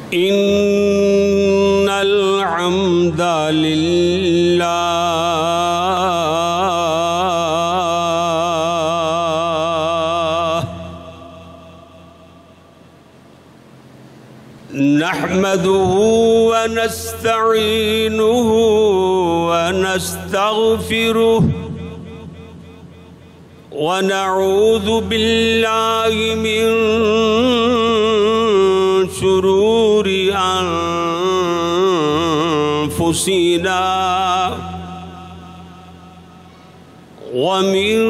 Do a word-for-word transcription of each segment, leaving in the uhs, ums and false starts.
إن الحمد لله نحمده ونستعينه ونستغفره ونعوذ بالله من شرور أنفسنا ومن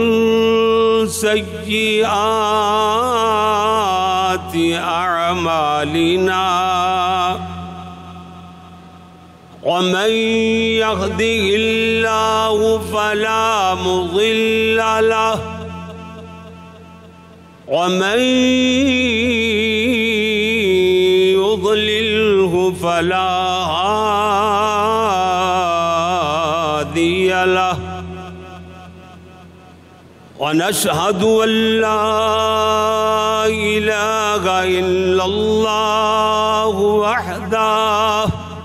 سيئات أعمالنا ومن يهده الله فلا مضل له ومن يضلله فلا هادي له ونشهد أن لا إله إلا الله وحده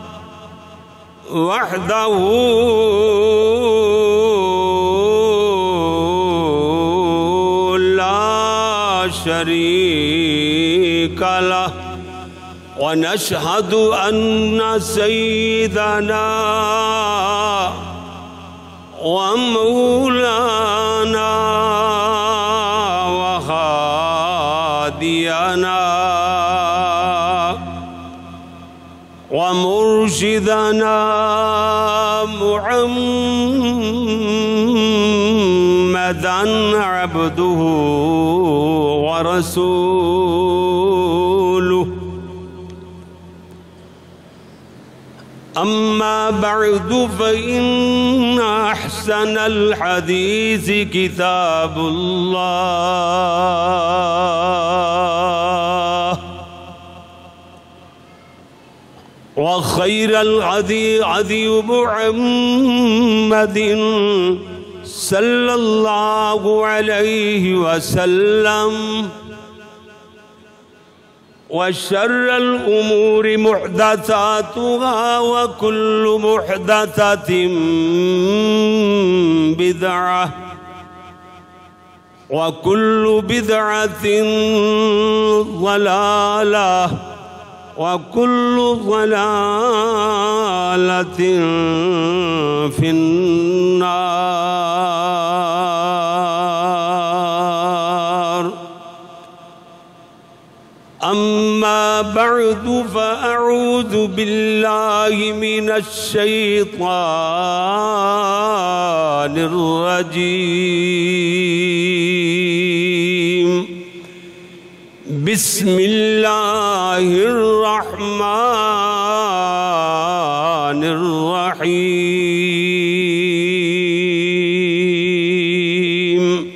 وحده لا شريك له ونشهد أن سيدنا ومولانا وهادينا ومرشدنا محمدًا عبده ورسوله أما بعد فإن أحسن الحديث كتاب الله وخير الهدي هدي محمد صلى الله عليه وسلم وشر الأمور محدثاتها وكل محدثة بدعة وكل بدعة ضلالة وكل ضلالة في النار أما بعد فأعوذ بالله من الشيطان الرجيم بسم الله الرحمن الرحيم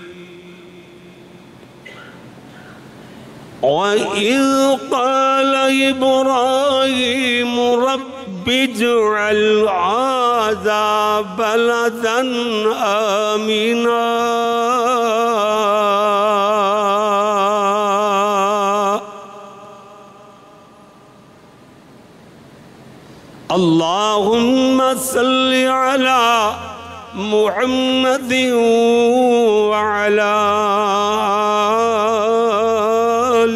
وإذ قال إبراهيم رب اجعل هذا بلدا آمنا اللهم صل على محمد وعلى آل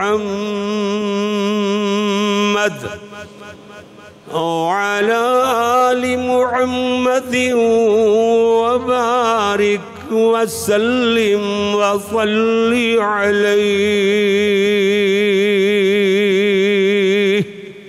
محمد وعلى آل محمد وبارك وسلم وصل عليه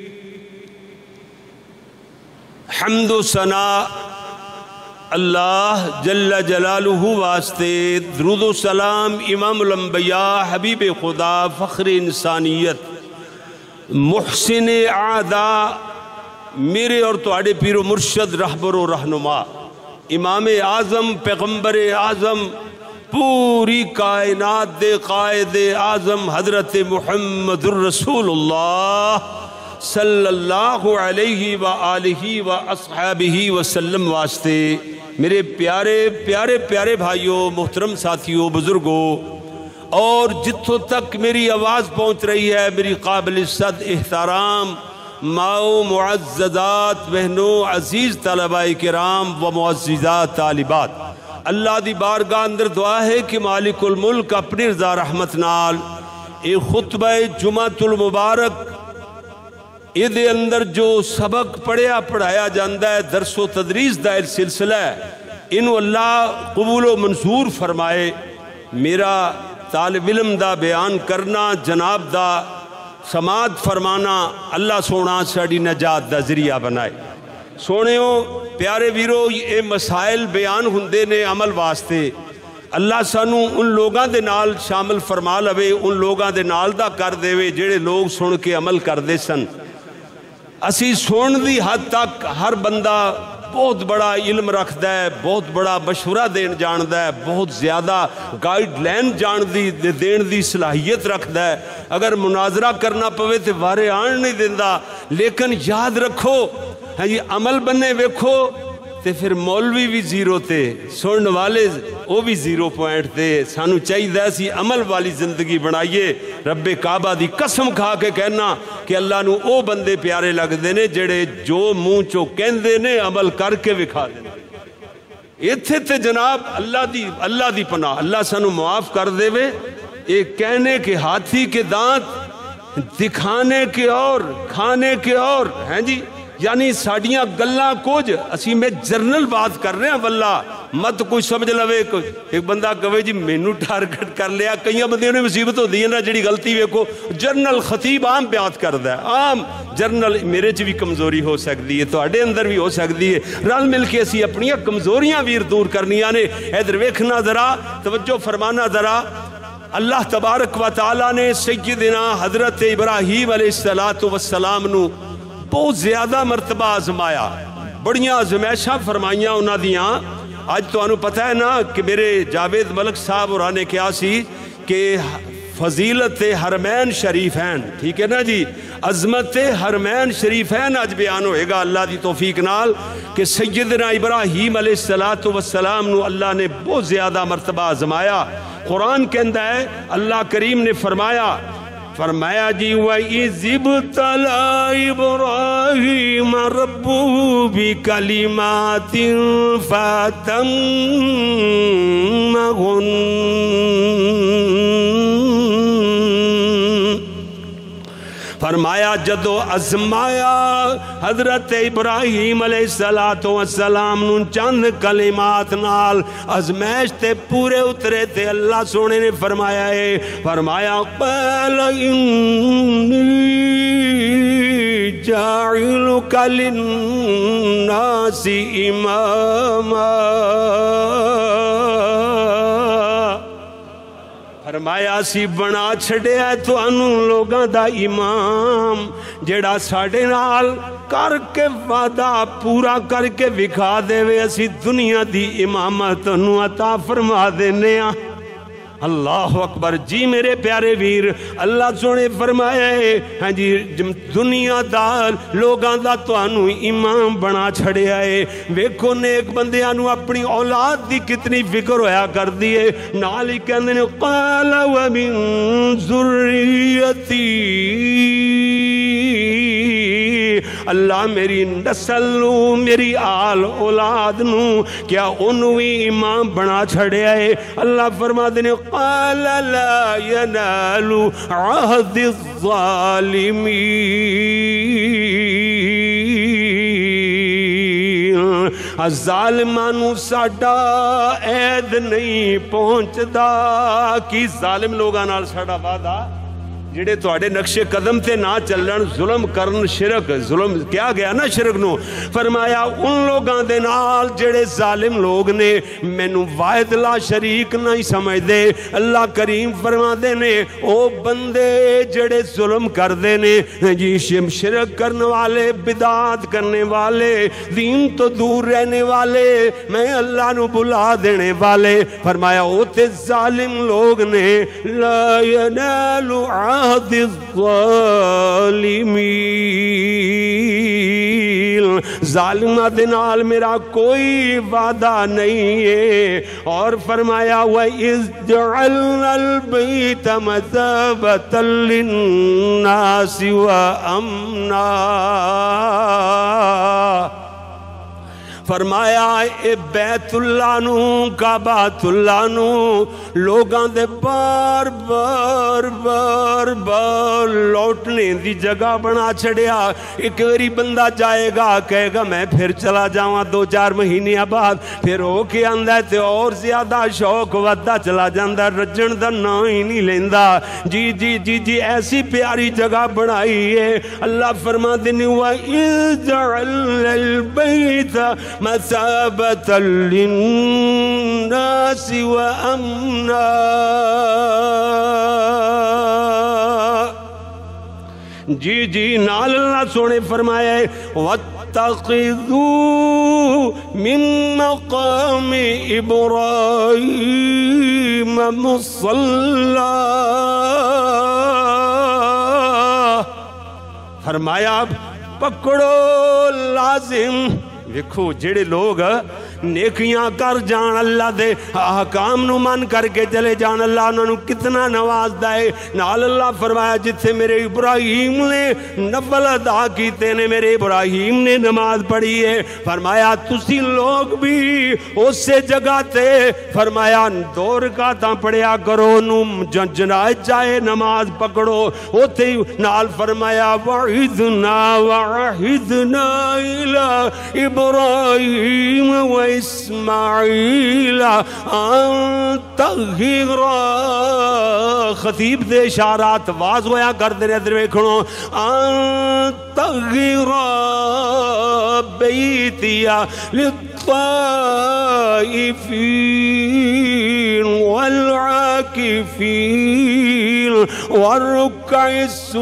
حمد و ثنا اللہ جل جلالہ واسطے، درود و سلام امام الانبیاء حبیب خدا فخر انسانیت محسن اعداء میرے اور تواڈے پیر و مرشد رہبر و رہنما امام اعظم پیغمبر اعظم پوری کائنات دے قائد اعظم حضرت محمد الرسول اللہ صلی اللہ علیہ وآلہ وآصحابہ وسلم واسطے میرے پیارے پیارے پیارے بھائیوں، محترم ساتھیوں، بزرگوں، اور جتوں تک میری آواز پہنچ رہی ہے میری قابل عزت احترام ماؤ معززات بہنوں عزیز طلباء کرام و معززات طالبات، اللہ دی بارگاہ اندر دعا ہے کہ مالک الملک اپنی رضا رحمت نال اے خطبہ جمعۃ المبارک یہ دے اندر جو سبق پڑھیا پڑھایا جاندہ ہے درس و تدریس دا سلسلہ ہے انہوں اللہ قبول و منظور فرمائے۔ میرا طالب علم دا بیان کرنا جناب دا سماعت فرمانا اللہ سونا ساڑی نجات دا ذریعہ بنائے۔ سونے ہو پیارے ویرو یہ مسائل بیان ہندے نے عمل واسطے اللہ سانو ان لوگاں دے نال شامل فرما لوے، ان لوگاں دے نال دا کر دے وے جڑے لوگ سن کے عمل کر دے سن۔ اسی سن دی حد تک ہر بندہ بہت بڑا علم رکھدا ہے، بہت بڑا مشورہ دین جاندا ہے، بہت زیادہ گائیڈ لائن جان دی دین دی صلاحیت رکھدا ہے۔ اگر مناظرہ کرنا پوے تے وارے آن نہیں دیندہ، لیکن یاد رکھو ہاں جی عمل بننے ویکھو تے پھر مولوی بھی زیرو تے سنن والے وہ بھی زیرو پوائنٹ تے۔ سانو چاہیے سی عمل والی زندگی بنائیے۔ رب کعبہ دی قسم کھا کے کہنا کہ اللہ نو او بندے پیارے لگ دینے جڑے جو منہ چو کہندے نے عمل کر کے وکھا دینے۔ ایتھے تے جناب اللہ دی اللہ دی پناہ اللہ سانو معاف کر دے وے، ایک کہنے کے ہاتھی کے دانت دکھانے کے اور کھانے کے اور ہیں جی، یعنی ساڑیاں گلہ کچھ اسی میں جرنل بات کر رہے ہیں واللہ مت کوئی سمجھ لوے۔ ایک بندہ کہے جی مینو ٹارگٹ کر لیا، کئی بندے نے مصیبت ہو دی ہے نا جڑی غلطی ویکھو جرنل خطیب عام بیعت کردا ہے، عام جرنل میرے چ بھی کمزوری ہو سکتی ہے تواڈے اندر بھی ہو سکتی ہے، رل مل کے اسی اپنی کمزوریاں ویر دور کرنیاں نے۔ ادھر ویکھنا ذرا توجہ فرمانا ذرا، اللہ تبارک و تعالیٰ نے سیدنا حضرت ابراہیم علیہ السلام نو بہت زیادہ مرتبہ آزمایا، بڑیاں آزمائشاں فرمائیاں انہاں دیاں۔ آج تو انہوں پتہ ہے نا کہ میرے جاوید ملک صاحب اور آنے کیا سی کہ فضیلت حرمین شریفین، ٹھیک ہے نا جی، عظمت حرمین شریفین آج بیان ہوئے گا اللہ دی توفیق نال کہ سیدنا ابراہیم علیہ السلام نو اللہ نے بہت زیادہ مرتبہ آزمایا۔ قرآن کے اندر ہے اللہ کریم نے فرمایا فرمایا جی وَإِذِ ابْتَلَىٰ إِبْرَاهِيمَ رَبُّهُ بِكَلِمَاتٍ فَأَتَمَّهُنَّ، فرمایا جدو ازمایا حضرت ابراہیم علیہ السلام نو چند کلمات نال ازمائش تے پورے اترے تے اللہ سونے نے فرمایا ہے فرمایا قَالَ إِنِّي جَاعِلُكَ لِلنَّاسِ إِمَامًا، فرمایا سی بنا چھڑے ہے تو انہوں لوگاں دا امام جیڑا ساڑے نال کر کے وعدہ پورا کر کے وکھا دے وے اسی دنیا دی امامت انہوں عطا فرما دینے ہیں۔ اللہ اکبر جی میرے پیارے ویر، اللہ سونے فرمایا ہے ہاں جی دنیا دا لوگاں دا تو انو امام بنا چھڑے آئے۔ ویکھو نیک بندے انو اپنی اولاد دی کتنی فکر ہویا کر دیئے، نالی کہندے نے قَالَ وَمِن ذُرِّيَّتِي، اللہ میری نسل نو میری آل اولاد نو کیا انوی امام بنا چھڑے آئے۔ اللہ فرما دینے قَالَ لَا يَنَالُ عَهْدِ الظَّالِمِينَ، ظالمانو ساڑا عید نہیں پہنچ دا کی ظالم لوگاں نال ساڑا وعدہ جڑے تو آڑے نقش قدم تے نہ چلن ظلم کرن شرک ظلم کیا گیا نا شرک نو، فرمایا ان لوگاں دے نال جڑے ظالم لوگ نے مینو واحد لا شریک نہیں سمجھ دے۔ اللہ کریم فرما دے نے او بندے جڑے ظلم کر دے نے جی شرک کرنے والے بدعات کرنے والے دین تو دور رہنے والے میں اللہ نو بلا دینے والے، فرمایا او تے ظالم لوگ نے لا ینال الظالمین، ظالمہ دے نال میرا کوئی وعدہ نہیں ہے۔ اور فرمایا وَإِذْ جَعَلْنَا الْبَيْتَ مَثَابَةً لِلنَّاسِ وَأَمْنًا، فرمایا اے بیت اللہ نو کعبۃ اللہ نو لوگاں دے بار بار بار بار لوٹنے دی جگہ بنا چھڑیا۔ ایک واری بندہ جائے گا کہے گا میں پھر چلا جاواں دو چار مہینے بعد، پھر ہو کے آندا ہے تے اور زیادہ شوق ودا چلا جاندا ہے، رجن دا نام ہی نہیں لیندا۔ جی جی جی جی ایسی پیاری جگہ بنائی ہے۔ اللہ فرماتے ہیں وَإِذْ جَعَلْنَا الْبَيْتَ مثابة للناس وأمنا، جی جی نال اللہ سونے فرمایا ہے وَاتَّخِذُوا مِن مَقَامِ إِبْرَاهِيمَ مُصَلًّى، فرمایا پکڑو لازم۔ ویکھو جڑے لوگ نیکیاں کر جان اللہ دے احکام نو من کر کے چلے جان اللہ انہوں نے کتنا نواز دائے۔ نال اللہ فرمایا جتھے میرے ابراہیم نے نفل ادا کیتے نے، میرے ابراہیم نے نماز پڑھی ہے، فرمایا تسی لوگ بھی اس سے جگہ تے فرمایا دو رکعتاں پڑھیا کرو، نو جنائے چاہے نماز پکڑو ہوتے نال فرمایا وَعِذْنَا وَعَهِدْنَا إِلَىٰ إِبْرَاهِيمَ وَإِسْمَاعِيلَ أَن طَهِّرَا، خطیب دے اشارات واز ہویا کر دے رہے دیکھنو، أن طَهِّرَا بَيْتِيَ لِلطَّائِفِينَ وَالْعَاكِفِينَ وَالرُّكَّعِ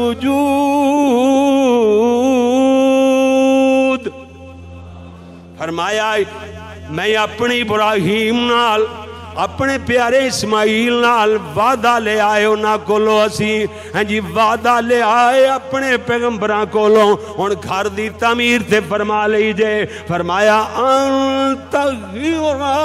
السُّجُودِ۔ فرمایا میں اپنی ابراہیم نال اپنے پیارے اسماعیل نال وعدہ لے آئے انہاں کولو، اسی ہیں جی وعدہ لے آئے اپنے پیغمبراں کولو، ان گھر دی تعمیر تے فرما لئی جے، فرمایا ان طَهِّرَا،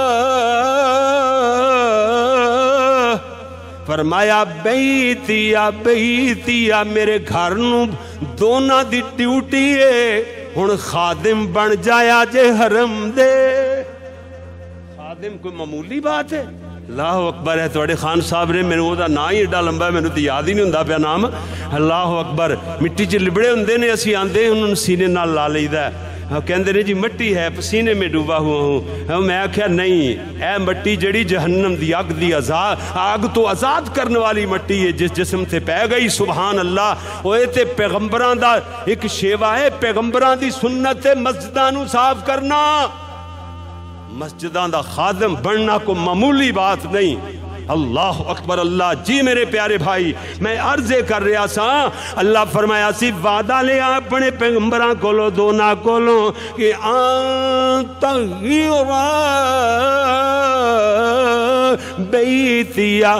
فرمایا بیتیا بیتیا میرے گھر نو دونا دی ڈیوٹی ہے، ہن خادم بن جایا جے حرم دے۔ خادم کوئی معمولی بات ہے؟ اللہ اکبر ہے۔ توڑے خان صاحب نے میں نے وہ دا نا ہی ایڈا لمبا ہے، میں نے تو یاد ہی نہیں ہوں دا پیا نام۔ اللہ اکبر، مٹی چ لبڑے ہوں دے نے، اسی آندے انہوں سینے نال لا لئی دا ہے، کہندے نے جی مٹی ہے پسینے میں ڈوبا ہوا ہوں۔ میں آکھیا نہیں، اے مٹی جڑی جہنم دی آگ دی آگ تو آزاد کرنے والی مٹی ہے، جس جسم تے پہ گئی سبحان اللہ۔ اوے تے پیغمبران دا ایک شیوا ہے، پیغمبران دی سنت مسجداں نو صاف کرنا، مسجداں دا خادم بننا کو معمولی بات نہیں۔ اللہ اکبر اللہ۔ جی میرے پیارے بھائی میں عرضے کر رہا سا، اللہ فرمایا سی وعدہ لے اپنے پیغمبراں کولو دونا کولو کہ آن طَهِّرَا بیتیا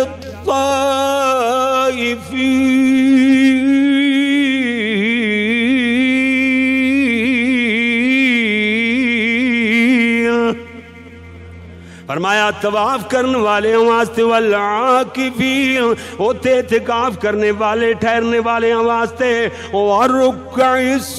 لِلطَّائِفِينَ، فرمایا طواف کرنے والے واسطے، والعاکفین ہوتے اعتکاف کرنے والے ٹھہرنے والے واسطے، وَالرُّكَّعِ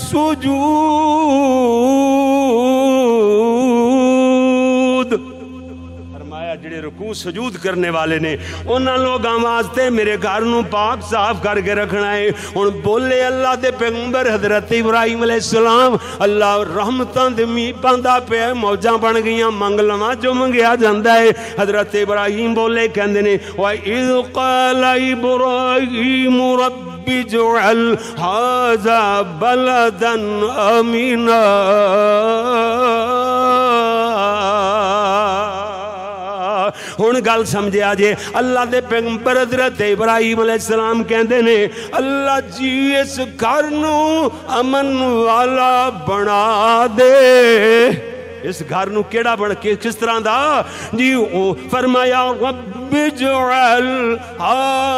السُّجُودِ، فرمایا جڑے رکوع سجود کرنے والے نے انہاں لوگاں واسطے میرے گھر نو پاک صاف کر کے رکھنا ہے۔ ہن بولے اللہ دے پیغمبر حضرت ابراہیم علیہ السلام، اللہ رحمتاں دے می پاندا پیا، موجاں بن گئیاں، منگ لواں جو منگیا جاندا ہے۔ حضرت ابراہیم بولے کہندے نے وَإِذْ قَالَ إِبْرَاهِيمُ رَبِّ اجْعَلْ هَذَا بَلَدًا آمِنًا، ہن گل سمجھے آجے اللہ دے پیغمبر حضرت ابراہیم علیہ السلام کہندے نے اللہ جی اس گھر نو امن والا بنا دے۔ اس گھر نو کیڑا بن کے کس طرح دا جی فرمایا رب اجعل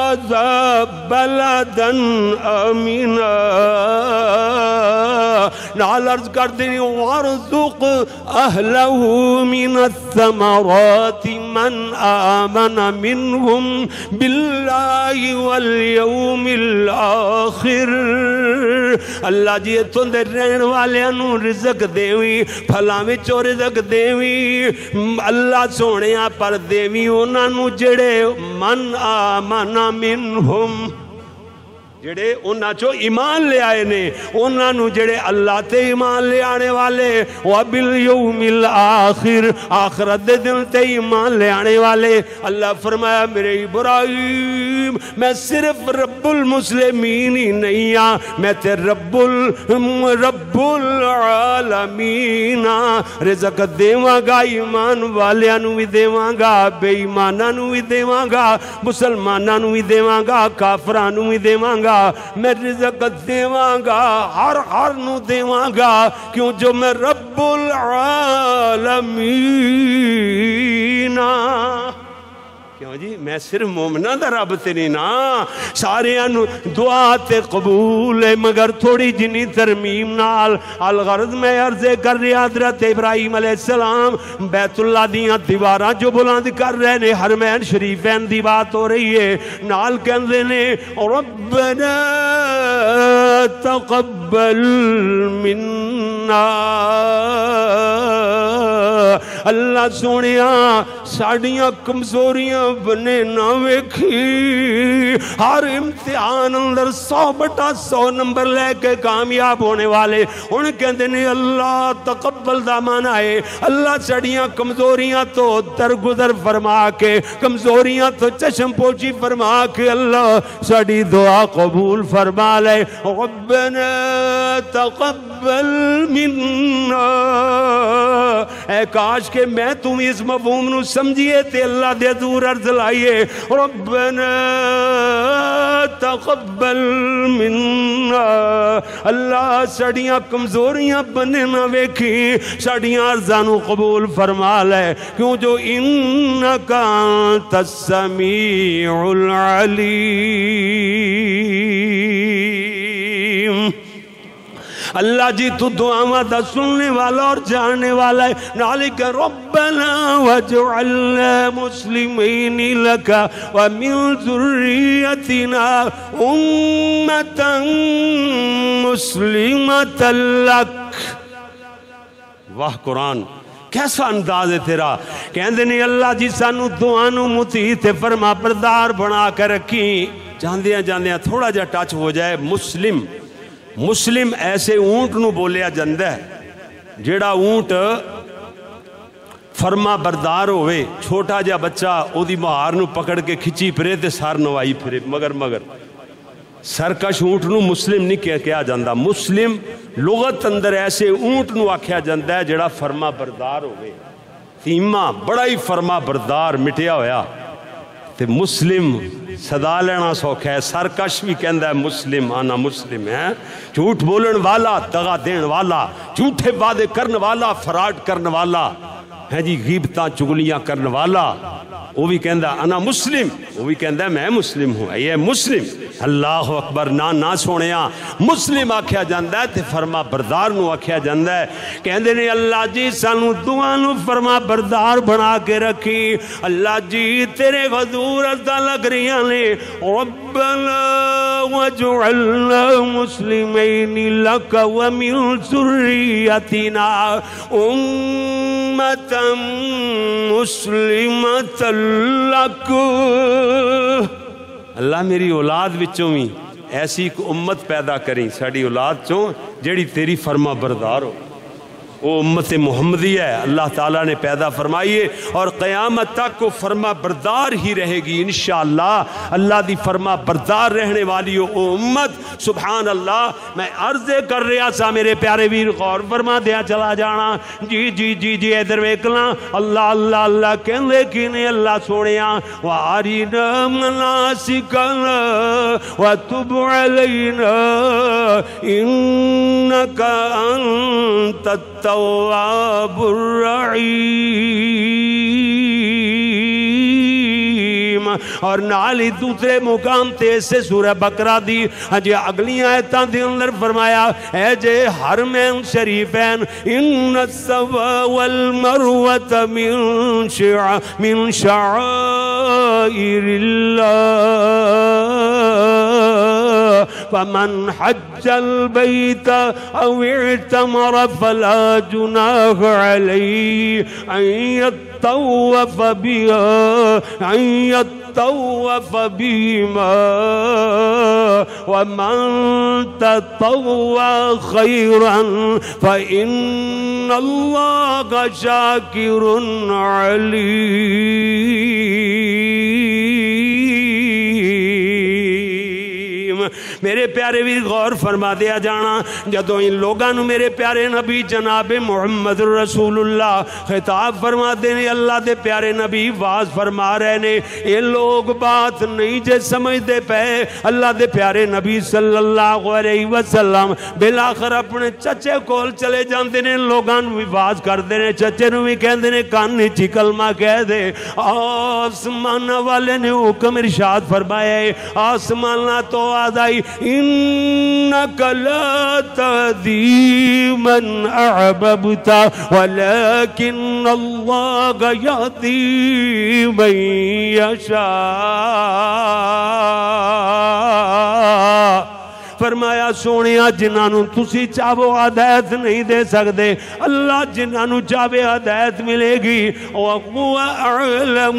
هذا بلدا آمنا، نال عرض کر دینی وارزق اہلہو من الثمرات من آمن منہم باللہ والیوم الآخر اللہ جی اتوں دے رہن والے انہوں رزق دیوی پھلا میں چو رزق دیوی اللہ سونیا پر دیوی انہوں جڑے من آمن منہم جڑے انہاں چو ایمان لے آئے نے انہاں جڑے اللہ تے ایمان لے آنے والے وَبِالْيَوْمِ الْآخِرِ آخرت دے دن تے ایمان لے آنے والے اللہ فرمایا میرے ابراہیم میں صرف رب المسلمین ہی نہیں ہاں میں تے رب رب العالمین رزق دیواں گا ایمان والیاں نو بھی دیواں گا بے ایماناں نو بھی دیواں گا مسلماناں نو بھی دیواں گا کافراں نو بھی دیواں گا میں رزق دیواں گا ہر ہر نو دیواں گا کیوں جو میں رب العالمین کیوں جی میں صرف مومنہ دا رب تے نہیں نا سارے انو دعا تے قبول ہے مگر تھوڑی جنی ترمیم نال الغرض میں عرضے کر رہی حضرت ابراہیم علیہ السلام بیت اللہ دیاں دیواراں جو بلند کر رہے نے حرمین شریفین دی بات ہو رہی ہے نال کہندے نے ربنا تقبل منا اللہ سونیا ساڑیاں کمزوریاں بنے نہ ویکھی ہر امتحان اندر سو بٹا سو نمبر لے کے کامیاب ہونے والے ان کہندے نے اللہ تقبل دا مانا ہے اللہ ساڑیاں کمزوریاں تو درگزر فرما کے کمزوریاں تو چشم پوچی فرما کے اللہ ساڑی دعا قبول فرما لے ربنا تقبل منا اے کاش کہ میں تم اس مفہوم نو سمجھئے تے اللہ دے دور عرض لائیے ربنا تقبل منا اللہ ساڑیاں کمزوریاں بنے نہ ویکھی ساڑیاں عرضانو قبول فرما لے کیوں جو انکا انت السمیع العلیم اللہ جی تو دعاواں دا سننے والا اور جاننے والا ہے نالک ربنا وجعلنا مسلمین لکا ومن ذریتنا امتا مسلمتا لک واہ قرآن کیسا انداز ہے تیرا کہندے نہیں اللہ جی سانو دعانو مطیع تے فرما بردار بنا کر رکھی جاندیاں جاندیاں تھوڑا جا ٹچ ہو جائے مسلم مسلم ایسے اونٹ نو بولیا جندہ ہے جیڑا اونٹ فرما بردار ہوئے چھوٹا جا بچہ او دی مہار نو پکڑ کے کھچی پھرے تے سار نوائی پھرے مگر مگر سرکش اونٹ نو مسلم نہیں کیا جاندہ مسلم لغت اندر ایسے اونٹ نو آکھیا جاندہ ہے جیڑا فرما بردار ہوئے تیمہ بڑا ہی فرما بردار مٹیا ہویا تے مسلم صدا لینا سوکھا ہے سرکش بھی کہندہ ہے مسلم آنا مسلم ہے جھوٹ بولن والا دغا دین والا جھوٹے وعدے کرن والا فراڈ کرن والا ہے جی غیبتاں چگلیاں کرن والا وہ بھی کہندہ انا مسلم وہ بھی کہندہ میں مسلم ہوں یہ مسلم اللہ اکبر نا نا سونیا مسلم آکھیا جاندہ ہے تے فرما بردار نو آکھیا جاندہ ہے کہندے نے اللہ جی سانو دعا نو فرما بردار بنا کے رکھی اللہ جی تیرے حضور عزدہ لگ رہیاں نے ربنا وجعلنا مسلمین لک ومن ذریتنا امتا مسلمتا لک اللہ میری اولاد وچوں بھی ایسی ایک امت پیدا کریں ساڑی اولاد چوں جیڑی تیری فرما بردار ہو وہ امت محمدی ہے اللہ تعالیٰ نے پیدا فرمائیے اور قیامت تک کو فرما بردار ہی رہے گی انشاءاللہ اللہ دی فرما بردار رہنے والی ہو امت سبحان اللہ میں عرضے کر رہا سا میرے پیارے ویر غور فرما دیا چلا جانا جی جی جی جی ادھر ویکلا اللہ اللہ اللہ کہنے کینے اللہ سوڑیاں وَعَرِنَا مَنَاسِكَنَا وَتُبْ عَلَيْنَا إِنَّكَ أَنْتَ التواب الرحیم اور نال ہی دوسرے مقام تے سے سورہ بقرہ دی ہجی اگلی آیتاں دے اندر فرمایا اے جے حرمین شریفین ان الصفا والمروۃ من شع من شعائر اللہ فمن حج البيت أو اعتمر فلا جناح عليه أن يطوف بها أن يطوف بهما ومن تطوع خيرا فإن الله شاكر عليم. میرے پیارے بھی غور فرما دیا جانا جدوں ان لوگاں نو میرے پیارے نبی جناب محمد رسول اللہ خطاب فرما دینے اللہ دے پیارے نبی واز فرما رہے نے یہ لوگ بات نہیں جے سمجھ دے پہ اللہ دے پیارے نبی صلی اللہ علیہ وسلم بلاخر اپنے چچے کول چلے جاندے نے لوگاں نو واز کر دینے چچے نو بھی کہندے نے کان چی کلمہ کہہ دے آسمان والے نے حکم ارشاد فرمایا ہے آسمان تو آدائی إنك لا تهدي من أحببت ولكن الله يهدي من يشاء. فرمایا سونیا جنہاں تسی چاہو ہدایت نہیں دے سکتے اللہ جنہاں چاہے ہدایت ملے گی وَهُوَ أَعْلَمُ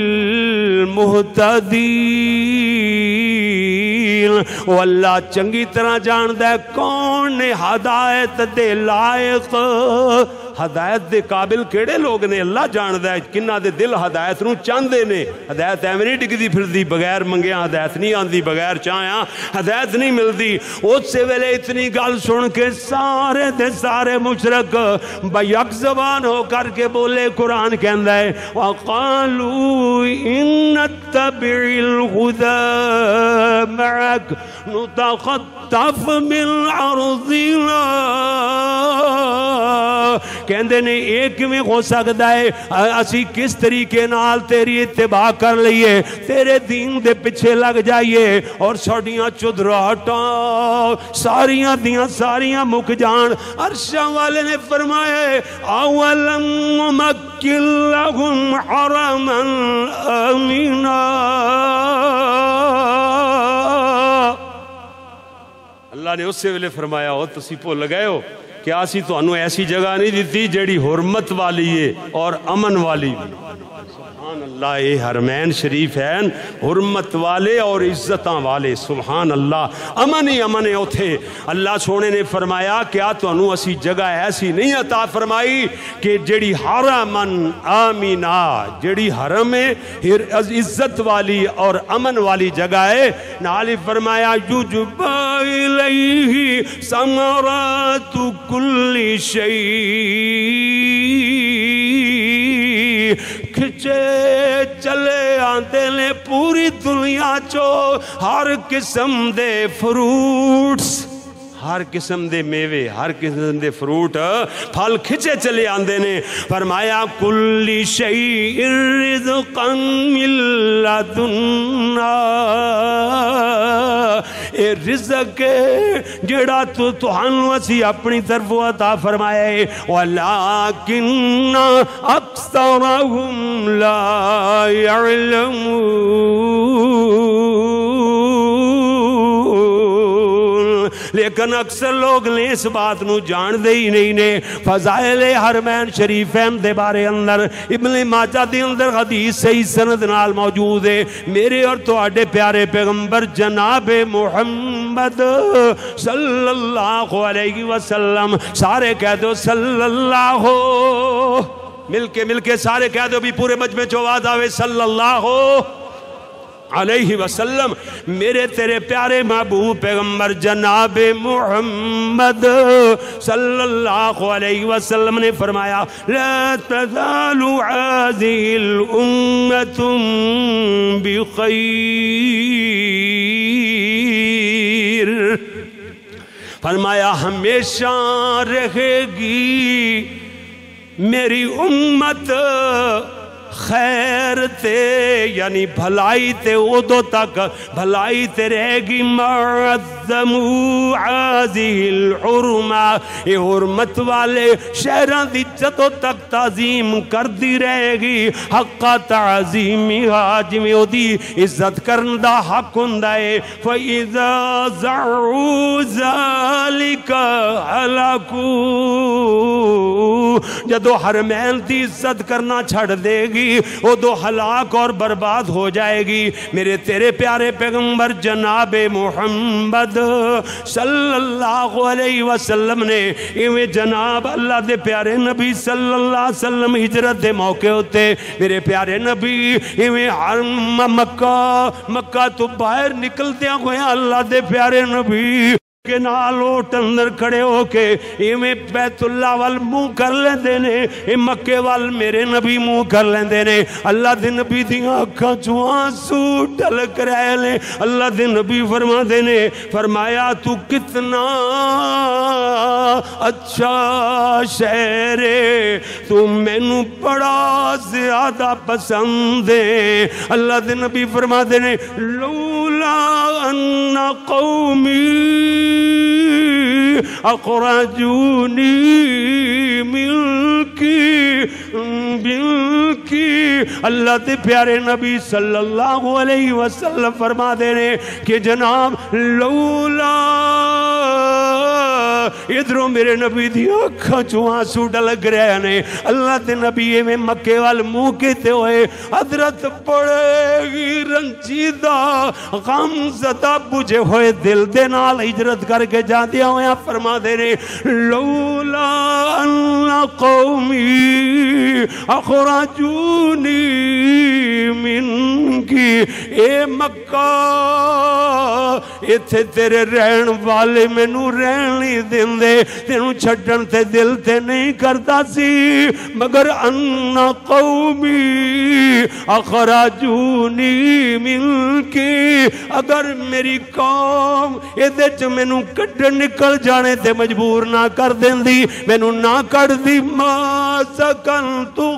بِالْمُهْتَدِينَ. وہ اللہ چنگی طرح جاندہ ہے کون نے ہدایت دے لائق ہدایت دے قابل کیڑے لوگ نے اللہ جاندہ ہے کنہ دے دل ہدایت نو چاندے نے ہدایت ایویں نہیں ڈگدی پھر دی بغیر منگیا ہدایت نہیں آندی بغیر چاہیاں ہدایت نہیں ملدی. اس سے ویلے اتنی گل سن کے سارے دے سارے مشرک بیک زبان ہو کر کے بولے قرآن کہندہ ہے وَقَالُوا إِن نَتَّبِعِ الْهُدَى مَعَكَ نُتَخَطَّفْ مِنْ عَرْضِنَا. کہندے نے ایک میں ہو سکتا ہے اسی کس طریقے نال تیری اتباع کر لئیے تیرے دین دے پچھے لگ جائیے اور ساڑیاں چدراہٹاں ساریاں دیاں ساریاں مک جان. عرشاں والے نے فرمایا اولم نمکن لہم حرما آمنا. اللہ نے اس سے ویلے فرمایا ہو تسی بھول گئے ہو کہ آسی تو انہوں ایسی جگہ نہیں دیتی جیڑی حرمت والی ہے اور امن والی بھی. سبحان اللہ اے حرمین شریف ہیں حرمت والے اور عزتاں والے سبحان اللہ امن ہی امن ہے اتھے. اللہ سونے نے فرمایا کیا تو انہوں اسی جگہ ایسی نہیں عطا فرمائی کہ جیڑی حرمن آمینہ جیڑی حرم ہے عزت والی اور امن والی جگہ ہے. نالی فرمایا یجبا الیہ ثمرات کل شیء کھچے چلے آندے نے پوری دنیا چو ہر قسم دے فروٹس ہر قسم دے میوے ہر قسم دے فروٹ پھل کھچے چلے آندے نے. فرمایا کل شیء رزقا من لدنا اے رزق جڑا تو تہانوں اسی اپنی طرف عطا فرمائے ولیکن اکثرہم لا یعلمون. لیکن اکثر لوگ نے اس بات نو جان دے ہی نہیں نے. فضائل حرمین شریفین دے بارے اندر ابن ماجہ دے اندر حدیث صحیح سند نال موجود ہے. میرے اور تو آڈے پیارے پیغمبر جناب محمد صلی اللہ علیہ وسلم سارے کہہ دو صلی اللہ مل کے مل کے سارے کہہ دو بھی پورے مجمع چواد آوے صلی اللہ علیہ وسلم. میرے تیرے پیارے محبوب پیغمبر جناب محمد صلی اللہ علیہ وسلم نے فرمایا لا تزال هذه الامة بخیر. فرمایا ہمیشہ رہے گی میری امت خیر تے یعنی بھلائی تے ادو تک بھلائی تے رہے گی معظمو عازی الحرمہ اے حرمت والے شہران دی جدو تک تعظیم کر دی رہے گی حقا تعظیمی حاجمی او دی عزت کرندہ حق ہندائے فَإِذَا زَعُوا ذَلِكَ حَلَكُوا جدو حرمین دی عزت کرنا چھڑ دے گی وہ دو ہلاک اور برباد ہو جائے گی میرے تیرے پیارے پیغمبر جناب محمد صلی اللہ علیہ وسلم نے ایویں جناب اللہ دے پیارے نبی صلی اللہ علیہ وسلم ہجرت دے موقع ہوتے میرے پیارے نبی ایویں حرم مکہ مکہ تو باہر نکلتے ہوئے اللہ دے پیارے نبی کے نال اوٹ اندر کھڑے ہو کے ایویں بیت اللہ وال منہ کر لیں دینے اے مکے وال میرے نبی منہ کر لیں دینے اللہ دے نبی دیاں آنکھاں چوں آنسو ڈھلک رہے لیں اللہ دے نبی فرما دینے فرمایا تو کتنا اچھا شہر ہے تو مینوں بڑا زیادہ پسند ہے اللہ دے نبی فرما دینے لولا ان قومی اخرجونی ملکی ملکی اللہ دے پیارے نبی صلی اللہ علیہ وسلم فرما دے رہے کہ جناب لولا ادھروں میرے نبی دی آنکھاں چوں آنسو ڈلک رہے نے اللہ دے نبی میں مکے وال منہ کہتے ہوئے حضرت پڑے گی رنجیدہ غم زدہ بجھے ہوئے دل دے نال ہجرت کر کے جا دیا ہویا فرما دے رہے لولا ان قومی اخرجونی من کی اے مکہ اتھے تیرے رہن والے میں نو رہن لی دن دے تینوں چھٹن تے دل تے نہیں کرتا سی مگر ان قومی اخرجونی من کی اگر میری قوم ادھے چ میں نو کٹ نکل جانے تے مجبور نہ کر دیں دی میں نو نہ کر دی ما سکن تو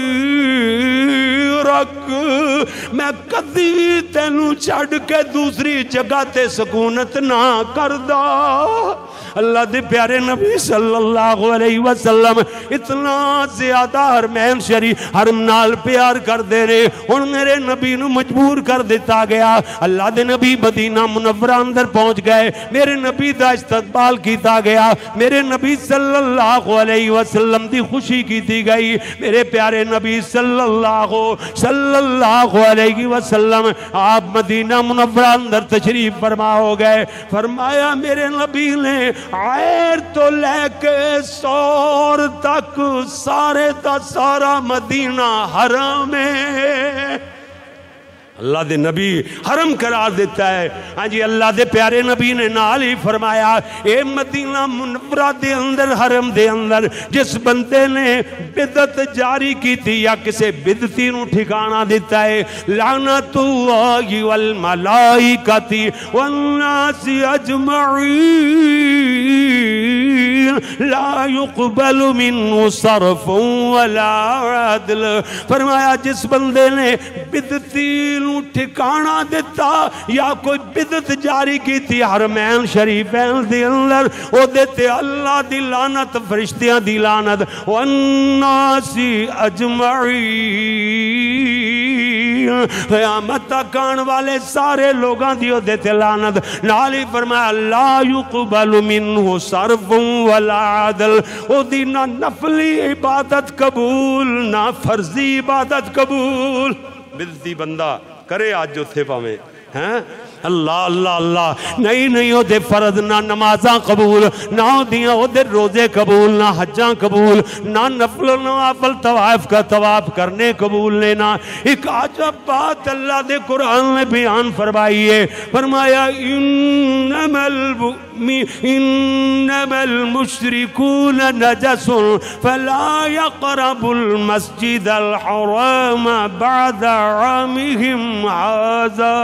غیرک میں کدی تینو چھڑ کے دوسری جگہ تے سکونت نہ کر دا اللہ دے پیارے نبی صلی اللہ علیہ وسلم اتنا زیادہ حرمین شریف حرم نال پیار کر دے رہے ان میرے نبی نو مجبور کر دیتا گیا اللہ دے نبی مدینہ منورہ اندر پہنچ گئے میرے نبی دا استقبال کیتا گیا میرے نبی صلی اللہ علیہ وسلم دی خوشی کیتی گئی میرے پیارے نبی صلی اللہ صلی اللہ علیہ وسلم آپ مدینہ منورہ اندر تشریف فرما ہو گئے فرمایا میرے نبی نے عیر تو لے کے سور تک سارے تا سارا مدینہ حرم ہے اللہ دے نبی حرم قرار دیتا ہے ہاں جی اللہ دے پیارے نبی نے نال ہی فرمایا اے مدینہ منورہ دے اندر حرم دے اندر جس بندے نے بدعت جاری کی تھی یا کسے بدعتی نو ٹھکانہ دیتا ہے لعنت اللہ والملائکۃ والناس اجمعین لا يقبل منه صرف ولا عدل فرمایا جس بندے نے بدعتی نو ٹھکانہ دیتا یا کوئی بدعت جاری کی تھی حرمین شریفین دی اندر او دیتے اللہ دی لعنت فرشتیاں دی لعنت والناس اجمعین قیامت تکان والے سارے لوگاں دیو دیتے لعنت نالی فرمایا لا يقبل منه صرف ولا عدل او دی نہ نفلی عبادت قبول نہ فرضی عبادت قبول بدعتی بندہ کرے آج جو تھے پاویں ہیں اللہ اللہ اللہ نہیں نہیں ہو دے فرض نہ نمازاں قبول نہ ہو دیا ہو دے روزے قبول نہ حجاں قبول نہ نفل و نوافل طواف کا طواف کرنے قبول لینا ایک عجب بات اللہ دے قرآن میں بیان فرمائی ہے فرمایا انما انما المشرکون نجس فلا يقرب المسجد الحرام بعد عامهم هذا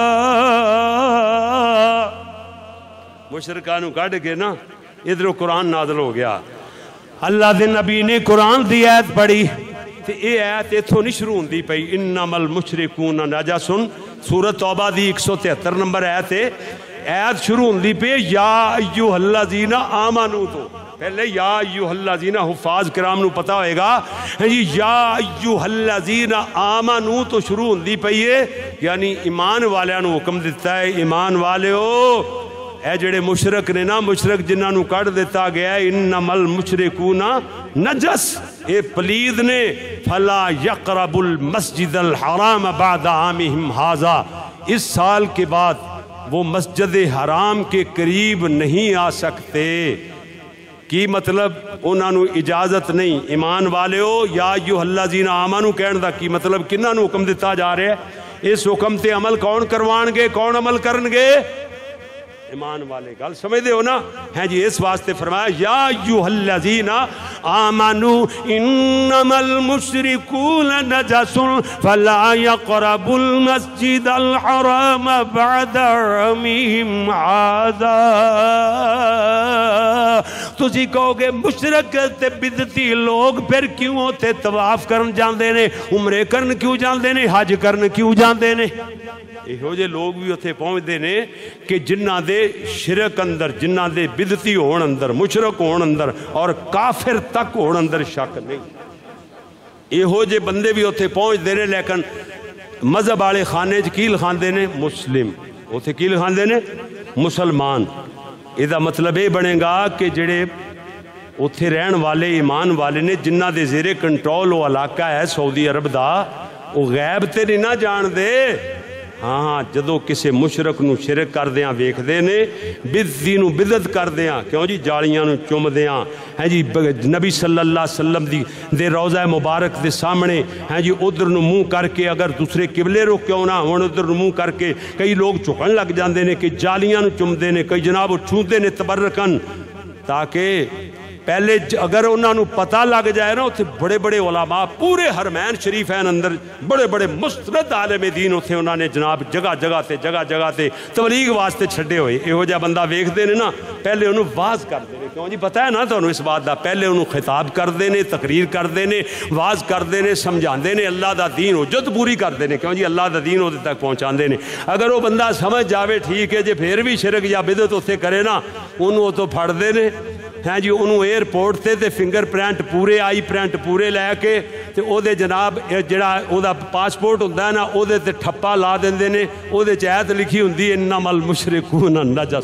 مشرکانو کاٹ کے نا ادھر قرآن نازل ہو گیا اللہ دے نبی نے قرآن دی آیت پڑھی تے اے آیت اتھوں نہیں شروع ہوندی پئی انما المشرکون نجسن سورۃ توبہ دی ایک سو تہتر نمبر آیت ہے آیت شروع ہوندی پئی یا ایھا الذین آمنوا تو پہلے یا ایھا الذین حفاظ کرام نو پتہ ہوئے گا جی یا ایھا الذین آمنوا تو شروع ہوندی پئی ہے یعنی ایمان والیاں نو حکم دیتا ہے ایمان والیو اے جڑے مشرک نے نا مشرک جنہاں نو کٹ دیتا گیا ہے انما المشرکون نجس اے پلید نے فلا یقرب المسجد الحرام بعد عامہم ھذا اس سال کے بعد وہ مسجد حرام کے قریب نہیں آ سکتے کی مطلب انہاں نو اجازت نہیں ایمان والے ہو یا ایھا الذین آمنوا کہن دا کی مطلب کنہاں نو حکم دیتا جا رہا ہے اس حکم تے عمل کون کروان گے کون عمل کرن گے ایمان والے گل سمجھ دے ہو نا ہیں جی اس واسطے فرمایا یا ایھا الذین آمنوا انما المشرکون نجس فلا يقربوا المسجد الحرام بعد عامہم ھذا تسی کہو گے مشرک تے بدعتی لوگ پھر کیوں ہوتے طواف کرن جاندے نے عمرے کرن کیوں جاندے نے حج کرن کیوں جاندے نے ਇਹੋ ਜਿਹੇ ਲੋਕ ਵੀ ਉੱਥੇ ਪਹੁੰਚਦੇ ਨੇ ਕਿ ਜਿਨ੍ਹਾਂ ਦੇ ਸ਼ਿਰਕ ਅੰਦਰ ਜਿਨ੍ਹਾਂ ਦੇ ਬਿਦਤੀ ਹੋਣ ਅੰਦਰ ਮੁਸ਼ਰਕ ਹੋਣ ਅੰਦਰ ਔਰ ਕਾਫਿਰ ਤੱਕ ਹੋਣ ਅੰਦਰ ਸ਼ੱਕ ਨਹੀਂ ਇਹੋ ਜਿਹੇ ਬੰਦੇ ਵੀ ਉੱਥੇ ਪਹੁੰਚਦੇ ਨੇ ਲੇਕਿਨ ਮਜ਼ਹਬ ਵਾਲੇ ਖਾਨੇ 'ਚ ਕੀ ਲਿਖਾਉਂਦੇ ਨੇ ਮੁਸਲਿਮ ਉੱਥੇ ਕੀ ਲਿਖਾਉਂਦੇ ਨੇ ਮੁਸਲਮਾਨ ਇਹਦਾ ਮਤਲਬ ਇਹ ਬਣੇਗਾ ਕਿ ਜਿਹੜੇ ਉੱਥੇ ਰਹਿਣ ਵਾਲੇ ਈਮਾਨ ਵਾਲੇ ਨੇ ਜਿਨ੍ਹਾਂ ਦੇ ਜ਼ੇਰੇ ਕੰਟਰੋਲ ਉਹ ਇਲਾਕਾ ਹੈ ਸਾਊਦੀ ਅਰਬ ਦਾ ਉਹ ਗੈਬ ਤੇ ਨਹੀਂ ਨਾ ਜਾਣਦੇ ہاں ہاں جدو کسے مشرک نو شرک کر دیاں ویکھ دے نے بدعتی نو بدعت کر دیاں کیوں جی جالیاں نو چوم دیاں ہیں جی نبی صلی اللہ علیہ وسلم دی دے روضہ مبارک دے سامنے ہیں جی ادھر نو منہ کر کے اگر دوسرے قبلے رو کیوں نہ ہون ادھر نو منہ کر کے کئی لوگ چکن لگ جاندے نے کہ جالیاں نو چوم دے نے کئی جناب چھوندے نے تبرکن تاکہ پہلے اگر انہوں نے پتہ لگ جائے نا اتنے بڑے بڑے علماء پورے حرمین شریفین اندر بڑے بڑے مستند عالم دین اتنے انہوں نے جناب جگہ جگہ تے جگہ جگہ تے تبلیغ واسطے چھڑے ہوئے یہو جہا بندہ ویکھدے نے نا پہلے انہوں واز کر دے کیوں جی پتہ ہے نا تو انہوں اس بات دا پہلے انہوں خطاب کر دینے تقریر کر دینے واز کر دینے سمجھان دینے اللہ دا دین ہو جد پوری کر دینے کیوں جی اللہ دا دین ہو دے تک پہنچان دینے اگر وہ بندہ سمجھ جاوے ٹھیک ہے جی پھر بھی شرک یا بدعت اتنے کرے نا انہوں تو پھڑ دینے ہیں جی انہوں ایئرپورٹ تے تے فنگر پرنٹ پورے آئی پرنٹ پورے لے کے تے او دے جناب جڑا او دا پاسپورٹ ہوندہ ہے نا او دے تے ٹھپا لا دیندے نے او دے چاہت لکھی ہوندی انما المشرکون نجس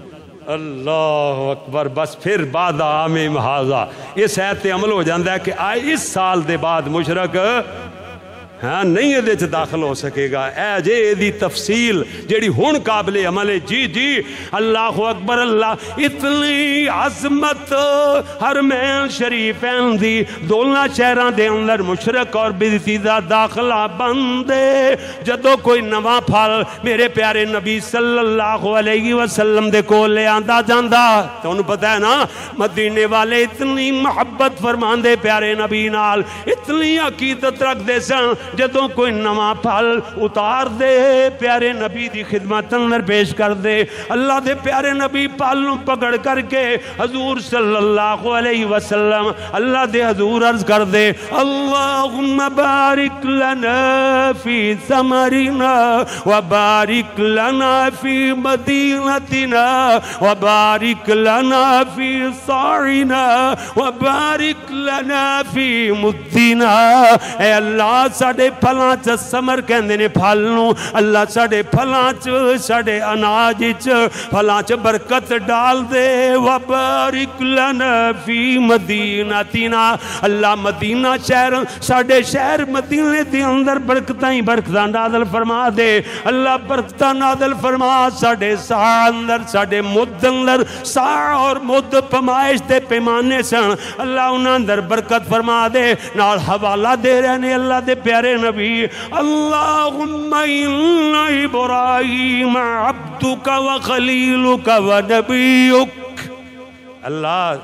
اللہ اکبر بس پھر بعد عامہم ھذا اس آیت تے عمل ہو جاندہ ہے کہ آئے اس سال دے بعد مشرک ہاں نہیں یہ دیچ داخل ہو سکے گا اے جے دی تفصیل جیڑی ہون قابل عمل ہے جی جی اللہ اکبر اللہ اتنی عظمت حرمین شریفین دی دولنا شہران دے اندر مشرک اور بدعتی دا داخلہ بندے جدو کوئی نواں پھل میرے پیارے نبی صلی اللہ علیہ وسلم دے کو لے آندہ جاندہ تو انہوں پتہ ہے نا مدینے والے اتنی محبت فرمان دے پیارے نبی نال اتنی عقیدت رکھ دے سن جدوں کوئی نواں پھل اتار دے پیارے نبی دی خدمت اندر پیش کر دے اللہ دے پیارے نبی پھلوں پکڑ کر کے حضور صلی اللہ علیہ وسلم اللہ دے حضور عرض کر دے اللہم بارک لنا فی ثمرنا وبارک لنا فی مدینتنا وبارک لنا فی صاعنا وبارک لنا فی مدینہ اے اللہ ساڑھے پھلانچ سمر کہندے نے پھلنوں اللہ ساڑھے پھلانچ ساڑھے اناجچ پھلانچ برکت ڈال دے وبارک لنا فی مدینتنا اللہ مدینہ شہر ساڑھے شہر مدینہ دے اندر برکتیں برکتاں نازل فرما دے اللہ برکتاں نازل فرما ساڑھے ساڑھ اندر ساڑھے مد اندر ساڑھ اور مد پمائش دے پیمانے سن اللہ انہاں اندر برکت فرما دے نال حوالہ دے رہنے اللہ دے پیارے نبی اللہم ان ابراہیم عبدک و خلیلک و نبیک اللہ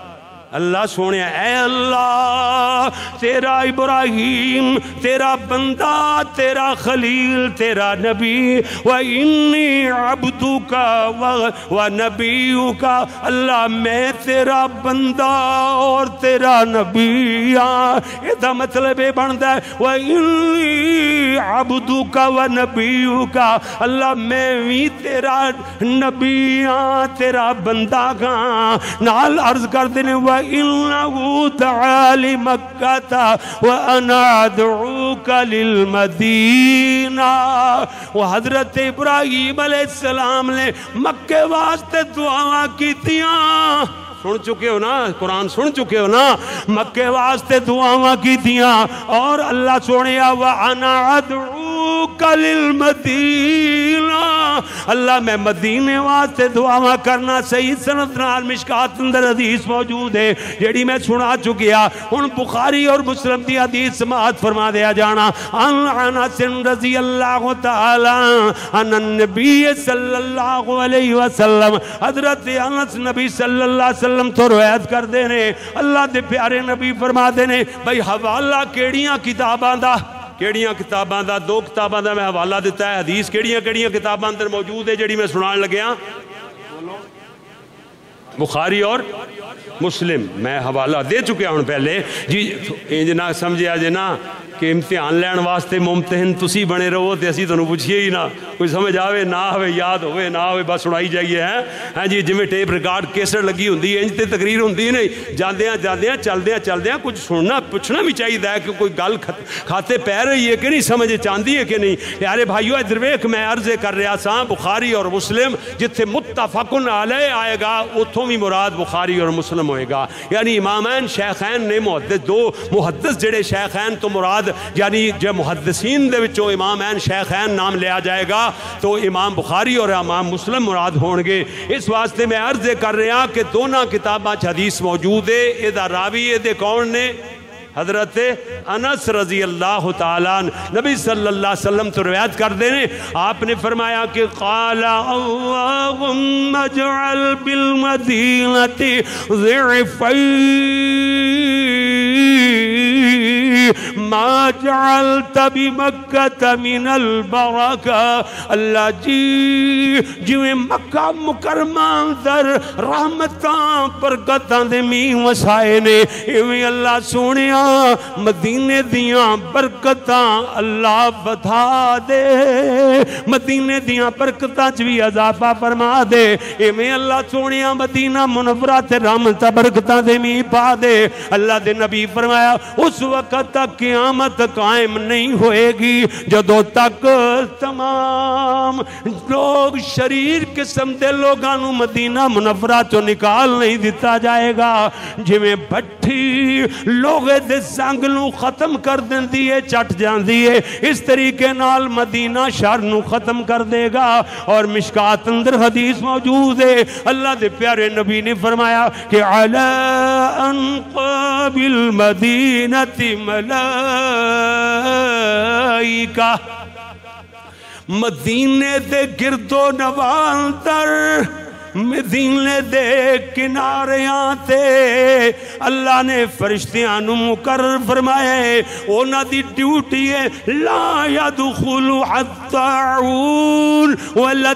اللہ سونے اے اللہ تیرا ابراہیم تیرا بندہ تیرا خلیل تیرا نبی وَإِنِّي عَبْدُكَ وَنَبِيُّكَ اللہ میں تیرا بندہ اور تیرا نبی ہاں. یہ مطلب یہ بنتا ہے وَإِنِّي عَبْدُكَ وَنَبِيُّكَ اللہ میں بھی تیرا نبی ہاں تیرا بندہ ہاں. نال عرض کر دینے وَإِنَّهُ تَعَالِ مَكَّةَ وَأَنَا أَدْعُوكَ لِلْمَدِينَةِ. وہ حضرت ابراہیم علیہ السلام نے مکے واسطے دعاواں کیتیاں. سن چکے ہو نا قرآن سن چکے ہو نا مکے واسطے دعاواں کیتیاں اور اللہ سوڑیا وَأَنَا أَدْعُوكَ لِلْمَدِينَةِ اللہ میں مدینے واسطے دعاواں کرنا. صحیح سند نال مشکات اندر حدیث موجود ہے جیڑی میں سنا چکیا. ان بخاری اور مسلم دی حدیث سماعت فرما دیا جانا. ان انس رضی اللہ تعالی عن النبی صلی اللہ علیہ وسلم حضرت انس نبی صلی اللہ علیہ وسلم تو روایت کر دینے اللہ دے پیارے نبی فرما دینے بھئی حوالہ کیڑیاں کتاباں دا کیڑیاں کتاباں دا دو کتاباں دا میں حوالہ دیتا ہے. حدیث کیڑیاں کیڑیاں کتاباں اندر موجود ہے جڑی میں سنان لگیا بخاری اور مسلم. میں حوالہ دے چکے ہوں پہلے جی انج نہ سمجھے جے نا کہ امتحان لین واسطے ممتحن تسی بنے رہو تے اسی تنوں پوچھئے ہی نہ کوئی سمجھ آوے نہ آوے یاد ہوئے نہ آوے بس سنائی جائیے ہیں ہاں جی جویں ٹیپ ریکارڈ کیسٹ لگی ہوندی ہے انج تے تقریر ہوندی نہیں جاندیاں جاندیاں چلدیاں چلدیاں کچھ سننا پوچھنا بھی چاہیے ہے کہ کوئی گل کھاتے پہ رہی ہے کہ نہیں سمجھ چاندی ہے کہ نہیں. پیارے بھائیو ادھر ویکھ میں عرض کر رہا سا بخاری اور مسلم جتھے متفقن علیہ آئے گا اتھوں بھی مراد بخاری اور مسلم ہوئے گا. یعنی امامین شیخین نے محدث دو محدث جڑے شیخین تو مراد یعنی جو محدثین دے وچوں امامین شیخین نام لیا جائے گا تو امام بخاری اور امام مسلم مراد ہونگے. اس واسطے میں عرض کر رہا کہ دونوں کتاباں حدیث موجود ہے. ادا راوی دے کون نے حضرت انس رضی اللہ تعالیٰ نبی صلی اللہ علیہ وسلم تو روایت کر دینے آپ نے فرمایا کہ قال اللہم اجعل بالمدینة ضعفین ما جعلت بمکہ من البرکہ. اللہ جی جویں مکہ مکرمہ اندر رحمتاں برکتاں دے مین وسائے نے ایویں اللہ سونیا مدینے دیاں برکتاں اللہ بتا دے مدینے دیاں برکتاں چوی اضافہ فرما دے. ایویں اللہ سونیا مدینہ منورہ تے رحمتاں برکتاں دے مین پا دے. اللہ دے نبی فرمایا اس وقت تک قیامت قائم نہیں ہوئے گی جدو تک تمام لوگ شریر قسم دے لوگانو مدینہ منورہ تو نکال نہیں دیتا جائے گا. جویں بھٹی لوگے دے زنگلوں ختم کر دیں دیئے چٹ جان دیئے اس طریقے نال مدینہ شہر نو ختم کر دے گا. اور مشکات اندر حدیث موجود ہے اللہ دے پیارے نبی نے فرمایا کہ علی انقاب المدینہ ملائکہ مدینے دے گرد و نواح در مدینے دے کناریاں تے اللہ نے فرشتیاں نو مقرر فرمایا ہے اونا دی ڈیوٹی ہے لا يدخل الطاعون ولا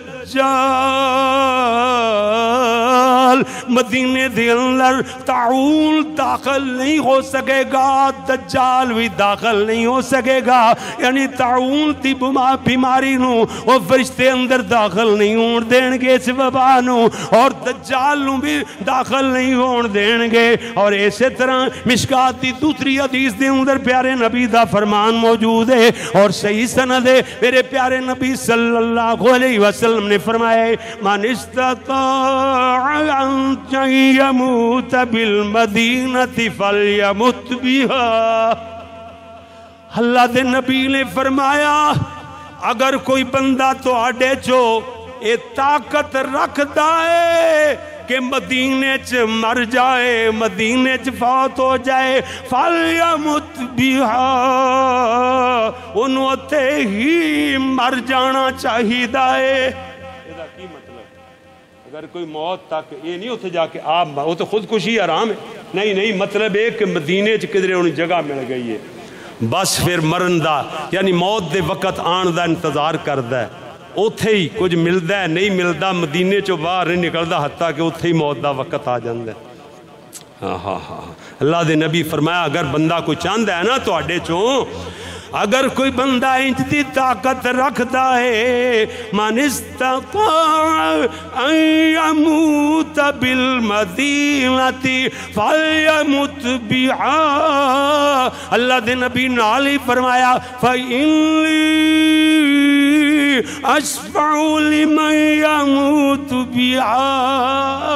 الدجال. مدینے دے اندر طاعون داخل نہیں ہو سکے گا دجال بھی داخل نہیں ہو سکے گا. یعنی طاعون دی بیماری نو وہ فرشتے اندر داخل نہیں ہون دین گے اس وبا نو اور دجال نو بھی داخل نہیں ہون دین گے. اور اسی طرح مشکات دی دوسری حدیث دے اندر پیارے نبی دا فرمان موجود ہے اور صحیح سند ہے. میرے پیارے نبی صلی اللہ علیہ وسلم نے فرمایا من استطاع ان یموت بالمدینہ فلیمت بہا. اللہ دے نبی نے فرمایا اگر کوئی بندہ تو آڈے چو اے طاقت رکھ دائے کہ مدینے چ مر جائے مدینے چ فوت ہو جائے فَلْيَمُتْ بِهَا انہوں تے ہی مر جانا چاہی دائے. اگر کوئی موت تک یہ نہیں اتنے جا کے آپ وہ تو خودکشی آرام ہے، نہیں نہیں، مطلب ایک کہ مدینے چ کدھر انہیں جگہ مل گئی ہے، بس پھر مرن دا یعنی موت دے وقت آن دا انتظار کردا ہے، اوتھے ہی کچھ ملدا ہے نہیں ملدا، مدینے چوں باہر نہیں نکلدا حتیٰ کہ اوتھے ہی موت دا وقت آ جاندا ہے۔ ہاں ہاں ہاں اللہ دے نبی فرمایا اگر بندہ کوئی چاہندا ہے نا تواڈے چوں، اگر کوئی بندہ انج دی طاقت رکھدا ہے، من استطاع ان یموت بالمدینۃ فلیمت بہا، اللہ دے نبی نال ہی فرمایا فإنی اشفع لمن یموت بہا،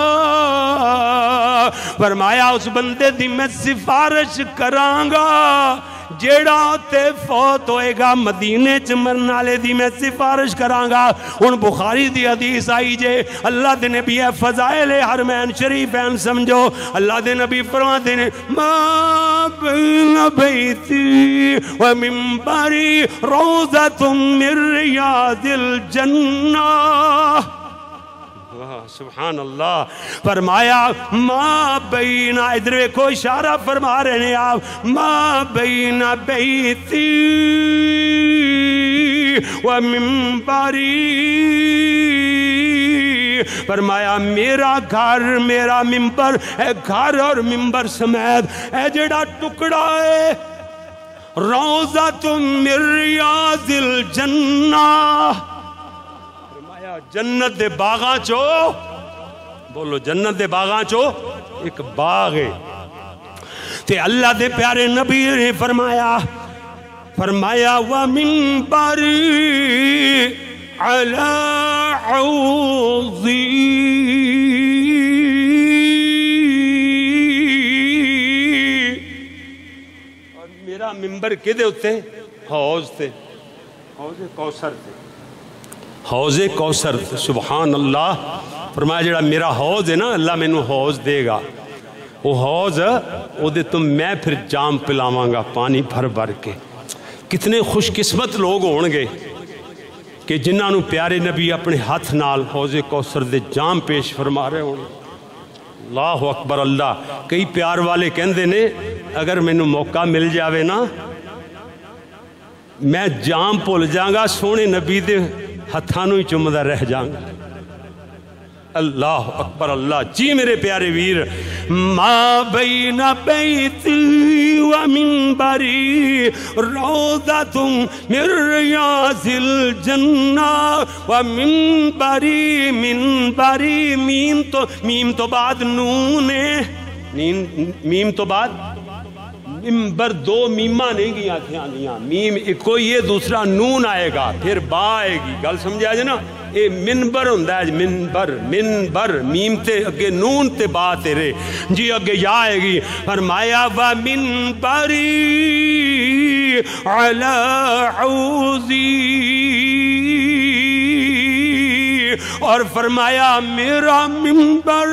فرمایا اس بندے دی میں سفارش کرانگا جیڑا تے فوت ہوئے گا مدینے چ مرن والے دی میں سفارش کرانگا۔ ان بخاری دی حدیث آئی جے اللہ دے نبی ہے فضائل حرمین شریفین سمجھو، اللہ دے نبی فرماتے ہیں ما بین بیتی و منبری روضۃ من ریاض الجنہ، سبحان اللہ، فرمایا ما بین، ادھر کو اشارہ فرما رہے ہیں آپ، ما بین بیتی و منبری، فرمایا میرا گھر میرا منبر اے گھر اور منبر سمیت اے جڑا ٹکڑا ہے روضۃ من ریاض الجنہ، جنت دے باغاں چو، بولو جنت دے باغاں چو ایک باغ ہے، تے اللہ دے پیارے نبی نے فرمایا فرمایا وَمِنْبَرِ عَلَىٰ حَوْضِي، اور میرا منبر کدے ہوتے حوض تے، حوض کوثر تے، حوض کوثر، سبحان اللہ، فرمایا جڑا میرا حوض ہے نا اللہ میں نو حوض دے گا، وہ حوض وہ دے تم میں پھر جام پلاواں گا پانی بھر بھر کے۔ کتنے خوش قسمت لوگ ہون گے کہ جنہاں نو پیارے نبی اپنے ہاتھ نال حوض کوثر دے جام پیش فرما رہے ہوں۔ اللہ اکبر اللہ، کئی پیار والے کہندے نے اگر میں نو موقع مل جاوے نا میں جام پھول جاؤں گا سونے نبی دے ہتھانوں ہی چمدہ رہ جاؤں گا۔ اللہ اکبر اللہ، جی میرے پیارے ویر، ما بین بیتی و منبری روضۃ من ریاض الجنہ و منبری، منبری میم تو میم تو بعد نون ہے، میم تو بعد منبر دو میمہ نہیں گیا تھے آنیاں، میم کوئی یہ دوسرا نون آئے گا پھر با آئے گی، گل سمجھا جائے نا، اے منبر ہوندہ ہے منبر، منبر میم تے اگے نون تے با تیرے جی اگے یا آئے گی، فرمایا وَمِنْبَرِي عَلَىٰ حَوْضِي، اور فرمایا میرا منبر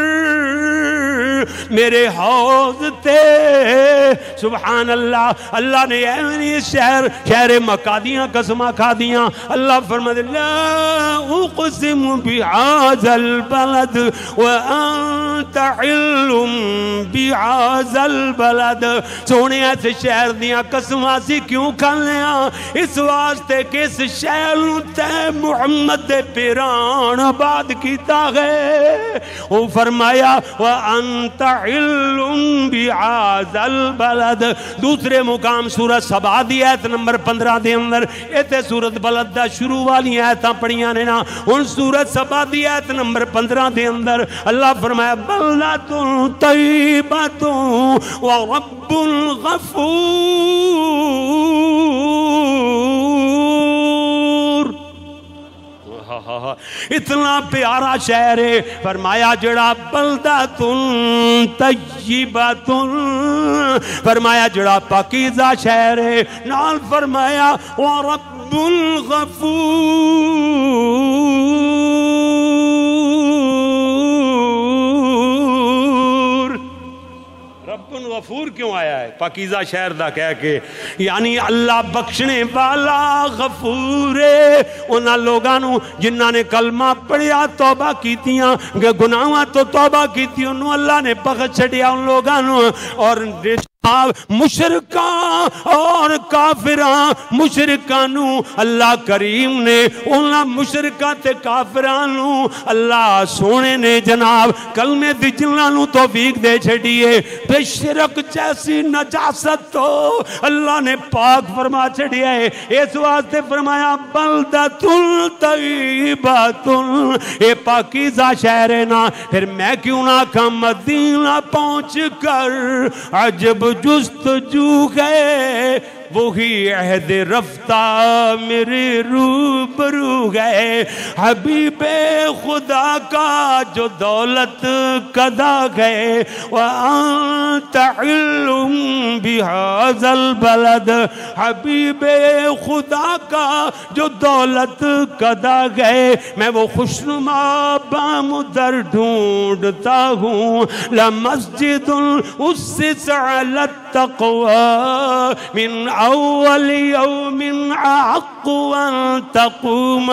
میرے حوض تے، سبحان اللہ، اللہ نے ایمنی شہر شہر مکہ دیاں قسمہ کھا دیاں، اللہ فرماتے لا اقسم بهذا البلد وانت حل بهذا البلد، سونے ایسے شہر دیاں قسمہ سی کیوں کھالیاں، اس واسطے کہ اس شہر تے محمد دے پیران آباد کیتا گئے، وہ فرمایا وانت حل بهذا البلد۔ دوسرے مقام سورت سبا دی آیت نمبر پندرہ دے اندر ایتے سورت بلد دا شروع والی آیتاں پڑھیاں نے نا، ان سورت سبا دی آیت نمبر پندرہ دے اندر اللہ فرمایا بلدۃ طیبۃ ورب غفور، اتنا پیارا شہر ہے، فرمایا جڑا بلدۃ طیبۃ، فرمایا جڑا پاکیزہ شہر ہے، نال فرمایا ورب غفور، رب غفور کیوں آیا ہے پاکیزہ شہر دا کہہ کے؟ یعنی اللہ بخشنے والا غفور ہے انہاں لوگاں نو جنہاں نے کلمہ پڑھیا توبہ کیتیاں گناہاں تو توبہ کیتی انہوں اللہ نے بخش چھڑیا ان لوگاں نو۔ اور مشرکاں اور کافراں مشرکانو اللہ کریم نے انہاں مشرکاں تے کافرانو اللہ سونے نے جناب کلمے دی جنہاں توفیق دے چھڑیے بے شرک جیسی نجاست تو اللہ نے پاک فرما چھڑیا ہے۔ اس واسطے فرمایا بلدۃ طیبۃ اے پاکیزہ شہر ہے نا، پھر میں کیوں نہ کہاں مدینہ پہنچ کر عجب جستجو گئے وہی عہد رفتہ میرے روبرو گئے، حبیب خدا کا جو دولت قدا گئے وَأَنْتَ عِلُّمْ بِهَذَا الْبَلَدِ، حبیب خدا کا جو دولت قدا گئے میں وہ خوشنما بام در ڈھونڈتا ہوں۔ لَمَسْجِدٌ أُسِّسَ عَلَى التَّقْوَى من اول یوم احق ان تقوم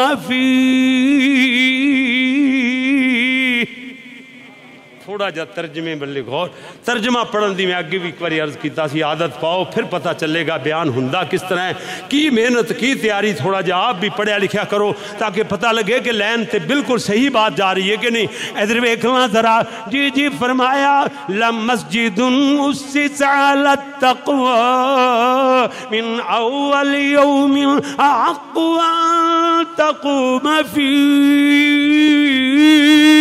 فیہ۔ تھوڑا جا ترجمے بلے غور ترجمہ پڑھن دی میں آگے بھی ایک باری عرض کیتا سی عادت پاؤ پھر پتہ چلے گا بیان ہندہ کس طرح ہے کی محنت کی تیاری تھوڑا جا آپ بھی پڑھیا لکھیا کرو تاکہ پتہ لگے کہ لین تے بالکل صحیح بات جا رہی ہے کہ نہیں۔ ادھر ویکھنا ذرا جی جی فرمایا لمسجد اسس علی التقوی من اول یوم احق ان تقوم فیہ۔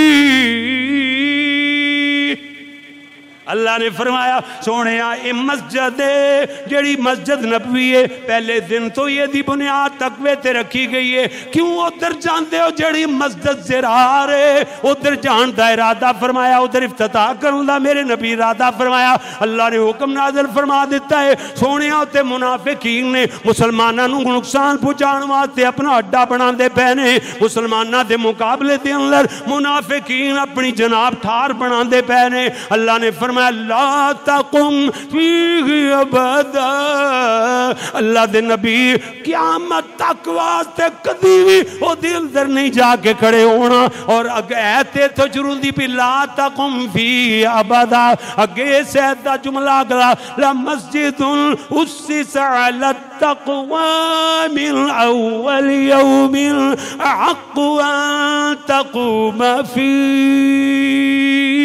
اللہ نے فرمایا سونے آئے مسجد ہے جڑی مسجد نبوی ہے پہلے دن تو یہ دی بنیاد تقوی تے رکھی گئی ہے۔ کیوں ادھر جاندے ہو جڑی مسجد زرار ہے ادھر جان دا ارادہ فرمایا ادھر افتتاح کروں دا میرے نبی ارادہ فرمایا اللہ نے حکم نازل فرما دیتا ہے۔ سونے آتے منافقین نے مسلمانوں نو نقصان پہنچان واسطے اپنا اڈا بنا دے پہنے مسلمانوں دے مقابلے دے اندر منافقین اپنی جناب ٹھار بنا دے پہنے۔ اللہ نے فرمایا لا تقم فیہ ابدا، اللہ دے نبی قیامت تک واسطے کدی بھی او دے اندر نہیں جا کے کھڑے ہونا۔ اور اگر ایتے تو شروع دی پی لا تقم فیہ ابدا اگے سیدہ جملہ اگلا لمسجد اسس علی التقوی من اول یوم احق ان تقوم فیہ۔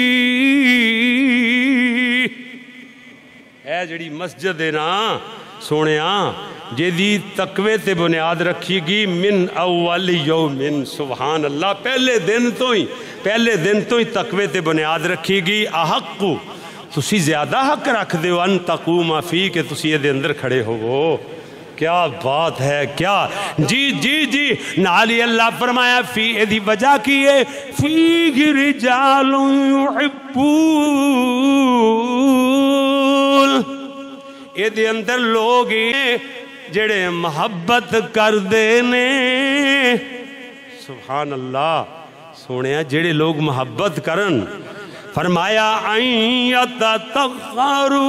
اے جڑی مسجد ہے نا سونیاں جیدی تقوی تے بنیاد رکھی گی من اول یوم سبحان اللہ پہلے دن تو ہی پہلے دن تو ہی تقوی تے بنیاد رکھی گی احق تسی زیادہ حق رکھ دے ان تقوم فی کہ تسی یہ دے اندر کھڑے ہو وہ کیا بات ہے کیا جی جی جی نالی اللہ فرمایا فی ایدی وجہ کی ہے فی رجال یحبون ایدی اندر لوگ ہیں جڑے محبت کر دینے سبحان اللہ سونے جڑے لوگ محبت کرن فرمایا ان یتطہروا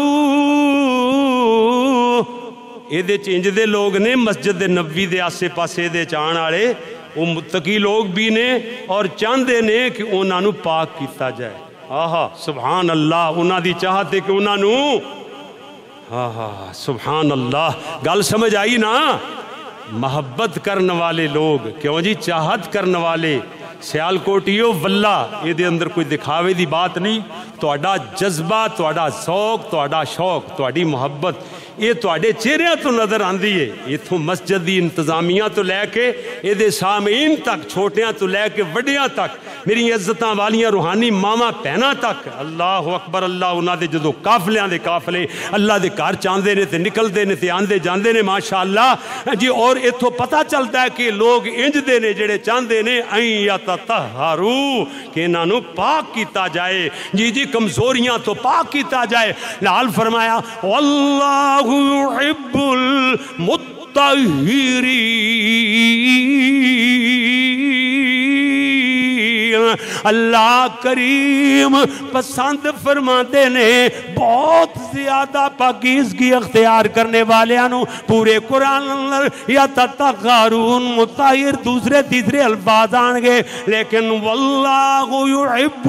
اے دے چینج دے لوگ نے مسجد نبوی دے آسے پاسے دے چان آڑے وہ متقی لوگ بھی نے اور چاندے نے کہ انہاں نو پاک کیتا جائے آہا سبحان اللہ انہاں دی چاہتے کہ انہاں نو آہا سبحان اللہ گل سمجھ آئی نا محبت کرنے والے لوگ کیوں جی چاہت کرنے والے سیال کوٹیو واللہ یہ دے اندر کوئی دکھاوے دی بات نہیں توڑا جذبہ توڑا ذوق توڑا شوق توڑی محبت یہ توڑے چہرے تو نظر آن دیئے یہ تو مسجد دی انتظامیہ تو لے کے یہ دے سامعین تک چھوٹیاں تو لے کے وڈیاں تک میری عزتاں والیاں روحانی ماما پہنا تک اللہ اکبر اللہ انہاں دے جدو کافلیاں دے کافلے اللہ دے کار چاندے نے تے نکل دے نے تے آندے جاندے نے ماشاءاللہ جی اور اتھو پتہ چلتا ہے کہ لوگ انج دے نے جڑے چاندے نے این یتطہروا کہ انہاں نو پاک کیتا جائے جی جی کمزوریاں تو پاک کیتا جائے لال فرمایا واللہ يحب المطهرين اللہ کریم پسند فرماتے نے بہت زیادہ پاکیزگی اختیار کرنے والیاں پورے قرآن اندر یا تطہرون مطہر دوسرے تیسرے الفاظ آنگے، لیکن واللہ یحب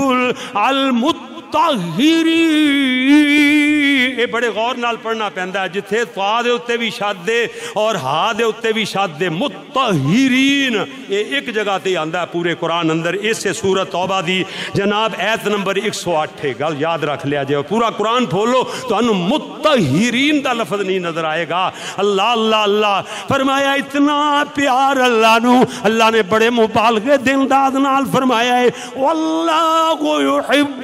المطہرین، یہ بڑے غور نال پڑھنا پہندہ ہے، جتھے فا دے اتے بھی شاد دے اور ہا دے اتے بھی شاد دے، مطہرین یہ ایک جگہ تے آندہ ہے پورے قرآن اندر۔ اس سے سورت توبہ دی جناب ایت نمبر ایک سو آٹھ ہے، گل یاد رکھ لیا جائے، پورا قرآن پھولو تو انہوں مطہرین دا لفظ نہیں نظر آئے گا۔ اللہ اللہ اللہ فرمایا اتنا پیار اللہ نو، اللہ نے بڑے مبالغے دن داد نال فرمایا ہے واللہ یحب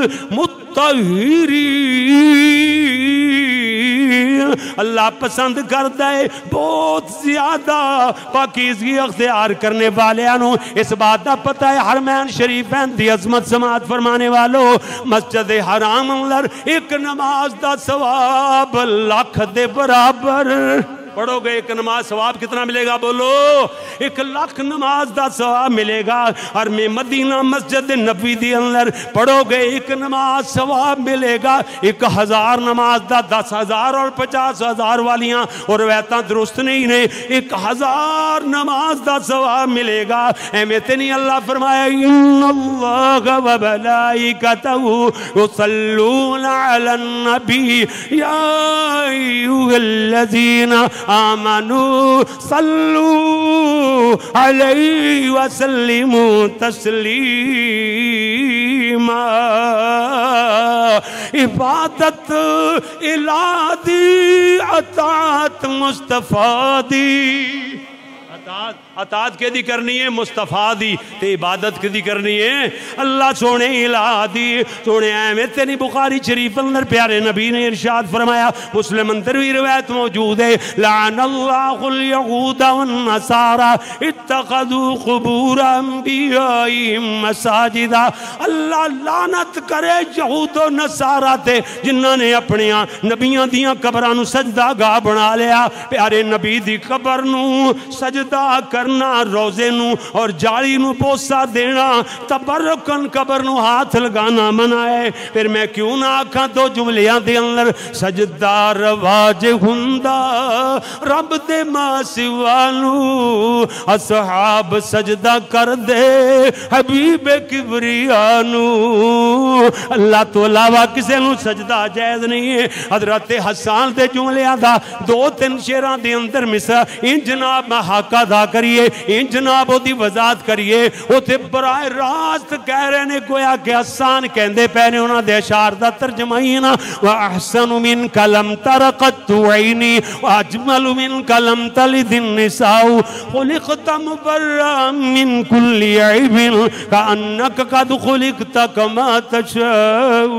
المطہرین، اللہ پسند کرتا ہے بہت زیادہ پاکیزگی اختیار کرنے والے انہوں۔ اس بات دا پتہ ہے حرمین شریفین دی عظمت سماعت فرمانے والوں، مسجد حرام اندر ایک نماز دا ثواب لاکھ دے برابر، پڑھو گے ایک نماز ثواب کتنا ملے گا بولو؟ ایک لاکھ نماز دا ثواب ملے گا۔ اور میں مدینہ مسجد نبوی دی اندر پڑھو گے ایک نماز ثواب ملے گا، ایک ہزار نماز دا دس ہزار اور پچاس ہزار والیاں اور روایتاں درست نہیں نے، ایک ہزار نماز دا ثواب ملے گا۔ احمد نہیں اللہ فرمایا ان اللہ و ملائکتہ یصلون علی النبی یا ایھا الذین آمنوا صلوا علیہ وسلموا تسلیما، عبادت الہ دی اطاعت مصطفیٰ دی، اطاعت کے دی کرنی ہے مصطفیٰ دی، تے عبادت کے دی کرنی ہے اللہ سونے الہ دی۔ سونے احمد تینی بخاری شریف اندر پیارے نبی نے ارشاد فرمایا، مسلم اندر بھی روایت موجود ہے، لعن اللہ الیہود والنصارى اتخذوا قبور انبیائهم مساجدا، اللہ لعنت کرے یہود و نصارہ تے جنہاں نے اپنے نبیاں دیاں قبرانو سجدہ گاہ بنا لیا۔ پیارے نبی دی قبر نو سجدہ کرنا، روزے نو اور جاڑی نو بوسا دینا، تبرکن قبر نو ہاتھ لگانا منع ہے۔ پھر میں کیوں نہ آکھاں دو جملیاں دے اندر سجدہ رواج ہندا رب دے ماں سوانو، اصحاب سجدہ کر دے حبیب کبریانو، اللہ تو علاوہ کسے نو سجدہ جائز نہیں ہے۔ حضرت حسان دے جملیاں دا دو تین شیران دے اندر مصرع ان جناب میں حق ادا کریے، ان جناب دی وضاحت کریے، وہ تے برائے راست کہہ رہے نے گویا کہ حسان کہندے پہنے انہاں دے اشعار دا ترجمہینا وَأَحْسَنُ مِنْكَ لَمْ تَرَقَتُّ عَيْنِي وَأَجْمَلُ مِنْكَ لَمْ تَلِدِ النِّسَاءُ خُلِقْتَ مُبَرًّا مِنْ كُلِّ عَيْبٍ كَأَنَّكَ قَدْ خُلِقْتَ كَمَا تَشَاءُ۔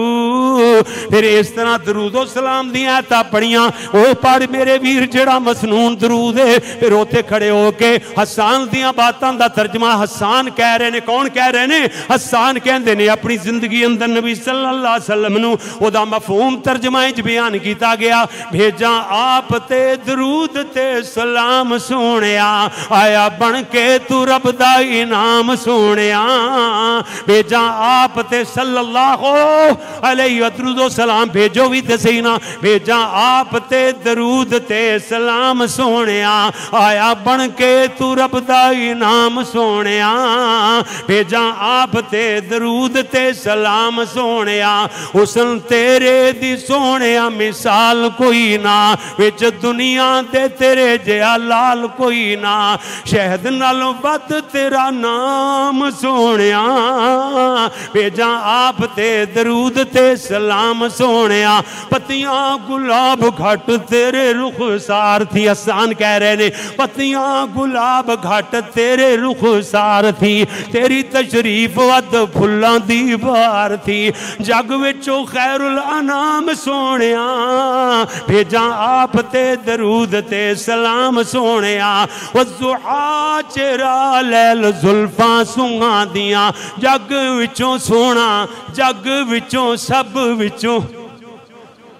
پھر اس طرح درود و سلام دیا تا پڑھیاں، او پڑھ میرے ویر جڑا مسنون درود ہے۔ پھر ہوتے کھڑے ہو کے حسان دیاں باتاں دا ترجمہ حسان کہہ رہے نے، کون کہہ رہے نے؟ حسان کہندے نے اپنی زندگی اندر نبی صلی اللہ علیہ وسلم نو او دا مفہوم ترجمہ اج بیان کیتا گیا، بھیجاں آپ تے درود تے سلام سونیا، آیا بن کے تو رب دا انعام سونیا، بھیجاں آپ تے صلی اللہ علیہ درود و سلام بھیجو بھی تے سینا، بھیجاں آپ تے درود تے سلام سونیا، آیا بن کے تو رب دا انعام سونیا، بھیجاں آپ تے درود تے سلام سونیا، حسن تیرے دی سونیا مثال کوئی نہ، وچ دنیا دے تیرے جیا لال کوئی نہ، شہد نالوں ود تیرا نام سونیا، بھیجاں آپ تے درود تے سلام سونیا، پتیاں گلاب گھٹ تیرے رخ سار تھی، حسان کہہ رہے نے پتیاں گلاب گھٹ تیرے رخ سار تھی، تیری تشریف ود پھلاں دی بار تھی، جگ وچوں خیر الانام سونیا، بھیجاں آپ تے درود تے سلام سونیا، والضحیٰ چرا لیل زلفاں سنگاں دیاں، جگ وچوں سونا جگ وچوں سب وچوں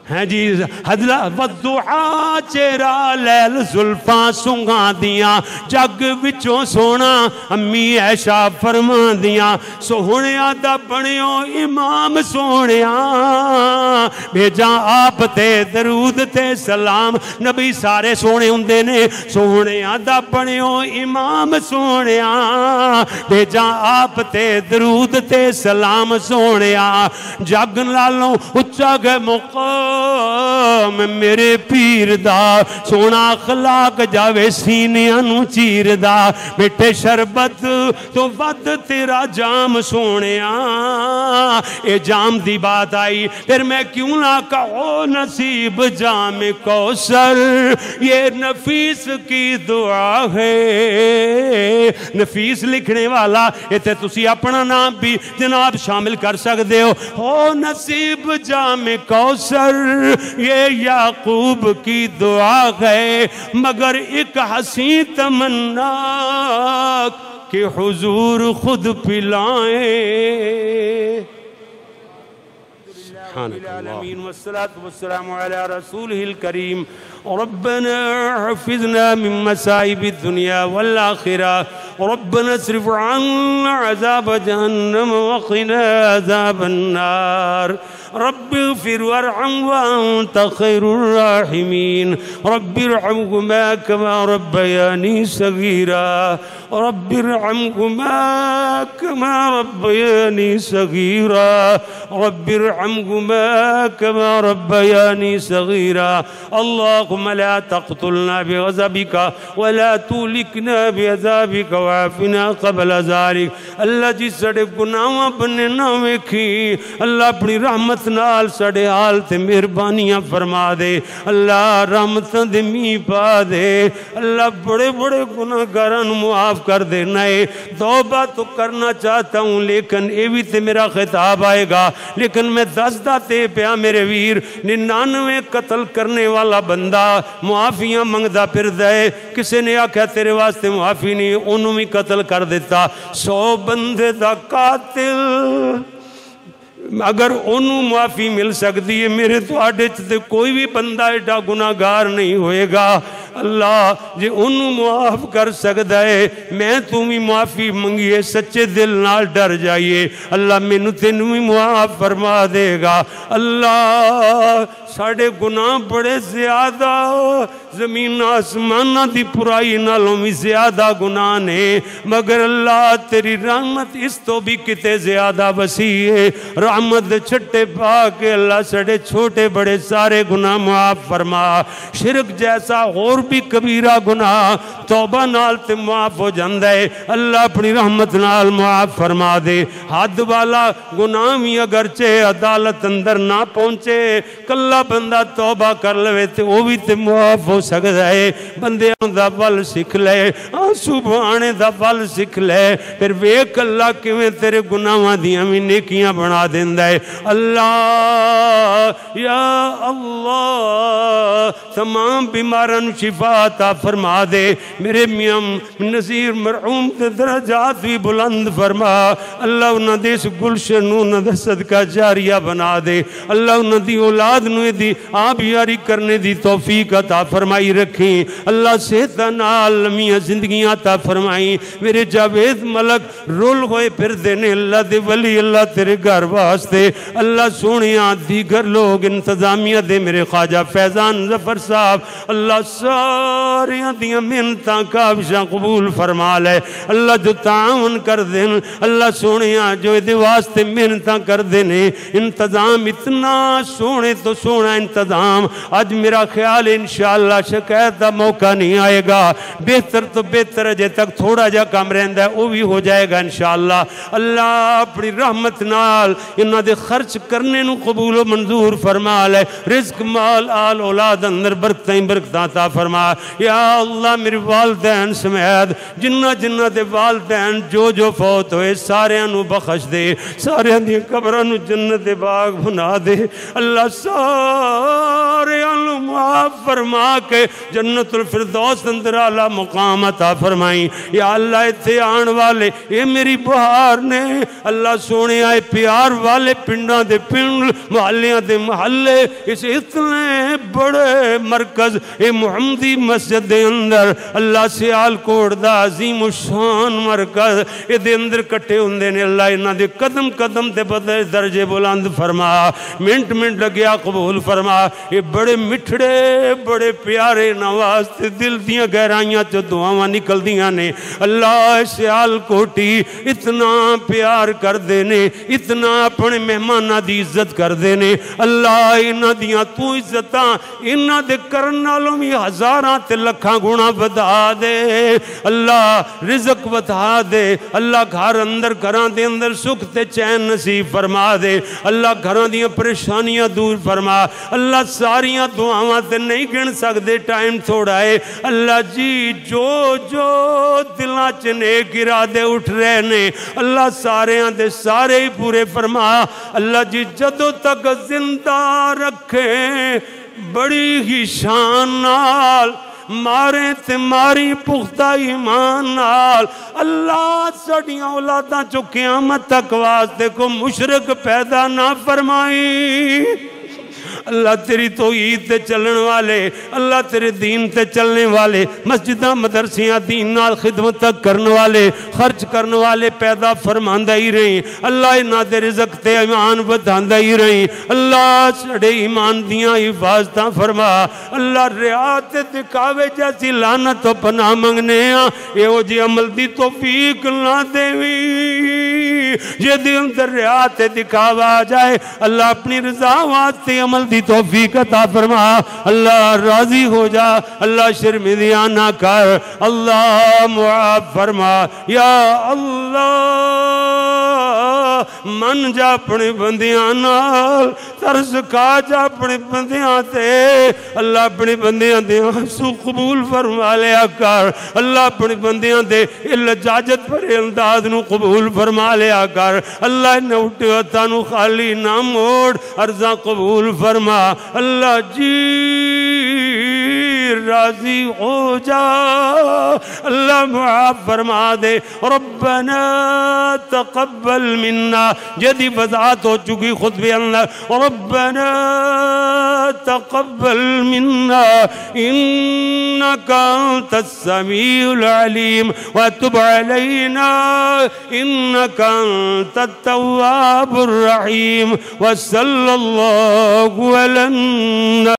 ہیں جی حضلا والضحا چہرہ لیل زلفاں سنگاں دیاں جگ وچوں سونا امی عائشہ فرمان دیاں سونیا دا بنیو امام سونیا بھیجاں آپ تے درود تے سلام نبی سارے سونے ہوندے نے سونیا دا بنیو امام سونیا بھیجاں آپ تے درود تے سلام سونیا جگ نالوں اچا گئے مقام میرے پیر دا سونا اخلاق جاوے سینیاں نو چیر دا بیٹے شربت تو ود تیرا جام سونیا اے جام دی بات آئی پھر میں کیوں نہ کہو نصیب جام کوثر یہ نفیس کی دعا ہے نفیس لکھنے والا یہ تے تسی اپنا نام بھی جناب شامل کر سکتے ہو ہو نصیب جام کوثر یہ یعقوب کی دعا ہے مگر ایک حسین تمنا کہ حضور خود پلائیں العالمين والصلاة والسلام على رسوله الكريم ربنا حفظنا من مصائب الدنيا والآخرة ربنا اصرف عنا عذاب جهنم وقنا عذاب النار رب اغفر وارحم وأنت خير الراحمين رب ارحمهما كما ربياني صغيرا رب ارحمهما كما ربياني صغيرا رب ارحمهما كما ربياني صغيرا اللهم لا تقتلنا بغضبك ولا تهلكنا بعذابك وعافنا قبل ذلك اللہ جی سڑے گناہاں بننے نہ ویکھی اللہ اپنی رحمت نال سڑے حال تے مہربانیاں فرما دے اللہ رحمتاں دے می پا دے اللہ بڑے بڑے گناہگاران معاف کر دے نئے توبہ تو کرنا چاہتا ہوں لیکن اے بھی تے میرا خطاب آئے گا لیکن میں دس دا تے پیا میرے ویر ننانوے قتل کرنے والا بندہ معافیاں منگ دا پھر دے کسے نے آکھا تیرے واسطے معافی نہیں انہوں بھی قتل کر دیتا سو بندے دا قاتل اگر انہوں معافی مل سکتی ہے میرے تو آڈے چھتے کوئی بھی بندہ ایڈا گناہگار نہیں ہوئے گا اللہ جے انہوں معاف کر سکتا ہے میں تمہیں معافی منگیے سچے دل نال ڈر جائیے اللہ میں نو تینوں بھی معاف فرما دے گا اللہ ساڑھے گناہ بڑے زیادہ زمین آسمانہ دی پرائی نالوں میں زیادہ گناہ نے مگر اللہ تیری رحمت اس تو بھی کتے زیادہ وسیع ہے رحمت چھٹے پاک اللہ سڑے چھوٹے بڑے سارے گناہ معاف فرما شرک جیسا اور بھی کبیرہ گناہ توبہ نال تے معاف ہو جاندہ ہے اللہ اپنی رحمت نال معاف فرما دے حد والا گناہ بھی اگرچہ عدالت اندر نہ پہنچے کلہ بندہ توبہ کر لوے تے وہ بھی تے معاف ہو سکتا ہے بندے دا ول سکھ لے آنسو بہانے دا ول سکھ لے پھر ویک اللہ کیویں تیرے گناہاں دیاں بھی نیکیاں بنا دیندہ ہے اللہ یا اللہ تمام بیمارن شفا عطا فرما دے میرے میاں نظیر مرحوم تے درجات بھی بلند فرما اللہ انہاں دے اس گلشن انہاں دا صدقہ جاریہ بنا دے اللہ انہاں دی اولاد نوے دی آپ یاری کرنے دی توفیق عطا فرمائی رکھیں اللہ صحت نال لمیاں زندگیاں عطا فرمائیں میرے جاوید ملک رول ہوئے پھر دینے اللہ دے ولی اللہ تیرے گھر واسطے اللہ سونیاں دیگر لوگ انتظامیہ دے میرے خواجہ فیضان ظفر صاحب اللہ ساریاں دیاں منتاں کابشاں قبول فرما لے اللہ جو تعاون کر دیں اللہ سونیاں جو دے واسطے منتاں کر دینے انتظام اتنا سونے تو سونا انتظام آج میرا خیال انشاءاللہ شکایت دا موقع نہیں آئے گا بہتر تو بہتر جے تک تھوڑا جا کام رہندہ ہے وہ بھی ہو جائے گا انشاءاللہ اللہ اپنی رحمت نال انہاں دے خرچ کرنے نو قبول و منظور فرما لے رزق مال آل اولاد اندر برکتیں برکتاں عطا فرما یا اللہ میرے والدین سمیت جنہ جنہ دے والدین جو جو فوت ہوئے سارے انو بخش دے سارے اندی قبرانو جنت باغ بنا دے اللہ سارے انو نو معاف فرما کے جنت الفردوس اندر اعلیٰ مقام عطا فرمائی یا اللہ ایتھے آن والے اے میری بہار نے اللہ سونے آئے پیار والے پنڈاں دے پنڈ محلیاں دے محلے اس اتنے بڑے مرکز اے محمدی مسجد دے اندر اللہ سیال کوڑ دا عظیم الشان مرکز اے دے اندر کٹے ہوندے نے اللہ انہاں دے قدم قدم دے بدلے درجے بلند فرما منٹ منٹ لگیا قبول فرما اے بڑے مٹھڑے بڑے پیارے نواستے دل دیاں گہرائیاں چو دعاواں نکل دیاں نے اللہ سیال کوٹی اتنا پیار کر دینے اتنا اپنے مہمانہ دی عزت کر دینے اللہ انہ دیاں تو عزتاں انہ دے کرنالوں میں ہزاراں تے لکھاں گناہ بدا دے اللہ رزق بتا دے اللہ گھر اندر گھران دے اندر سکھ تے چین نصیب فرما دے اللہ گھران دیاں پریشانیاں دور فرما اللہ ساریاں دعاواں تے نہیں گن سکتے ٹائم تھوڑا ہے اللہ جی جو جو دلاں چ نیک ارادے اٹھ رہے نے اللہ سارے دے سارے ہی پورے فرما اللہ جی جدوں تک زندہ رکھیں بڑی ہی شان نال مارے تے ماری پختہ ایمان نال اللہ سڑیاں اولاداں چو قیامت تک واسطے کو مشرک پیدا نہ فرمائی اللہ تیری توحید تے چلن والے اللہ تیرے دین تے چلنے والے مسجدہ مدرسیاں دین نال خدمت تک کرنے والے خرچ کرنے والے پیدا فرماندہ ہی رہی اللہ انہاں دے رزق تے ایمان بدھاندہ ہی رہی اللہ سڑے ایمان دیاں حفاظتاں فرما اللہ ریات دکھاوے جیسی لعنت و پناہ منگنے ہاں اے ہو جی عمل دی توفیق نہ دیوی یہ دل اندر ریات دکھاوا جائے اللہ اپنی رضا واسطے عمل دی توفیق عطا فرما اللہ راضی ہو جا اللہ شرمندیاں نہ کر اللہ معاف فرما یا اللہ من جا اپنے بندیاں نال ترس کھا جا اپنے بندیاں تے اللہ اپنے بندیاں دے حسو قبول فرما لیا کر اللہ اپنے بندیاں دے لجاجت پر انداز نو قبول فرما لیا کر اللہ نے اٹھے وطانو خالی نہ موڑ عرضاں قبول فرما اللہ جی راضی ہو جا اللہ معاف فرما دے ربنا تقبل منا جدی وضاحت ہو چکی خطبے اندر ربنا تقبل منا انك انت السميع العليم وتب علينا انك انت التواب الرحيم وصلى الله على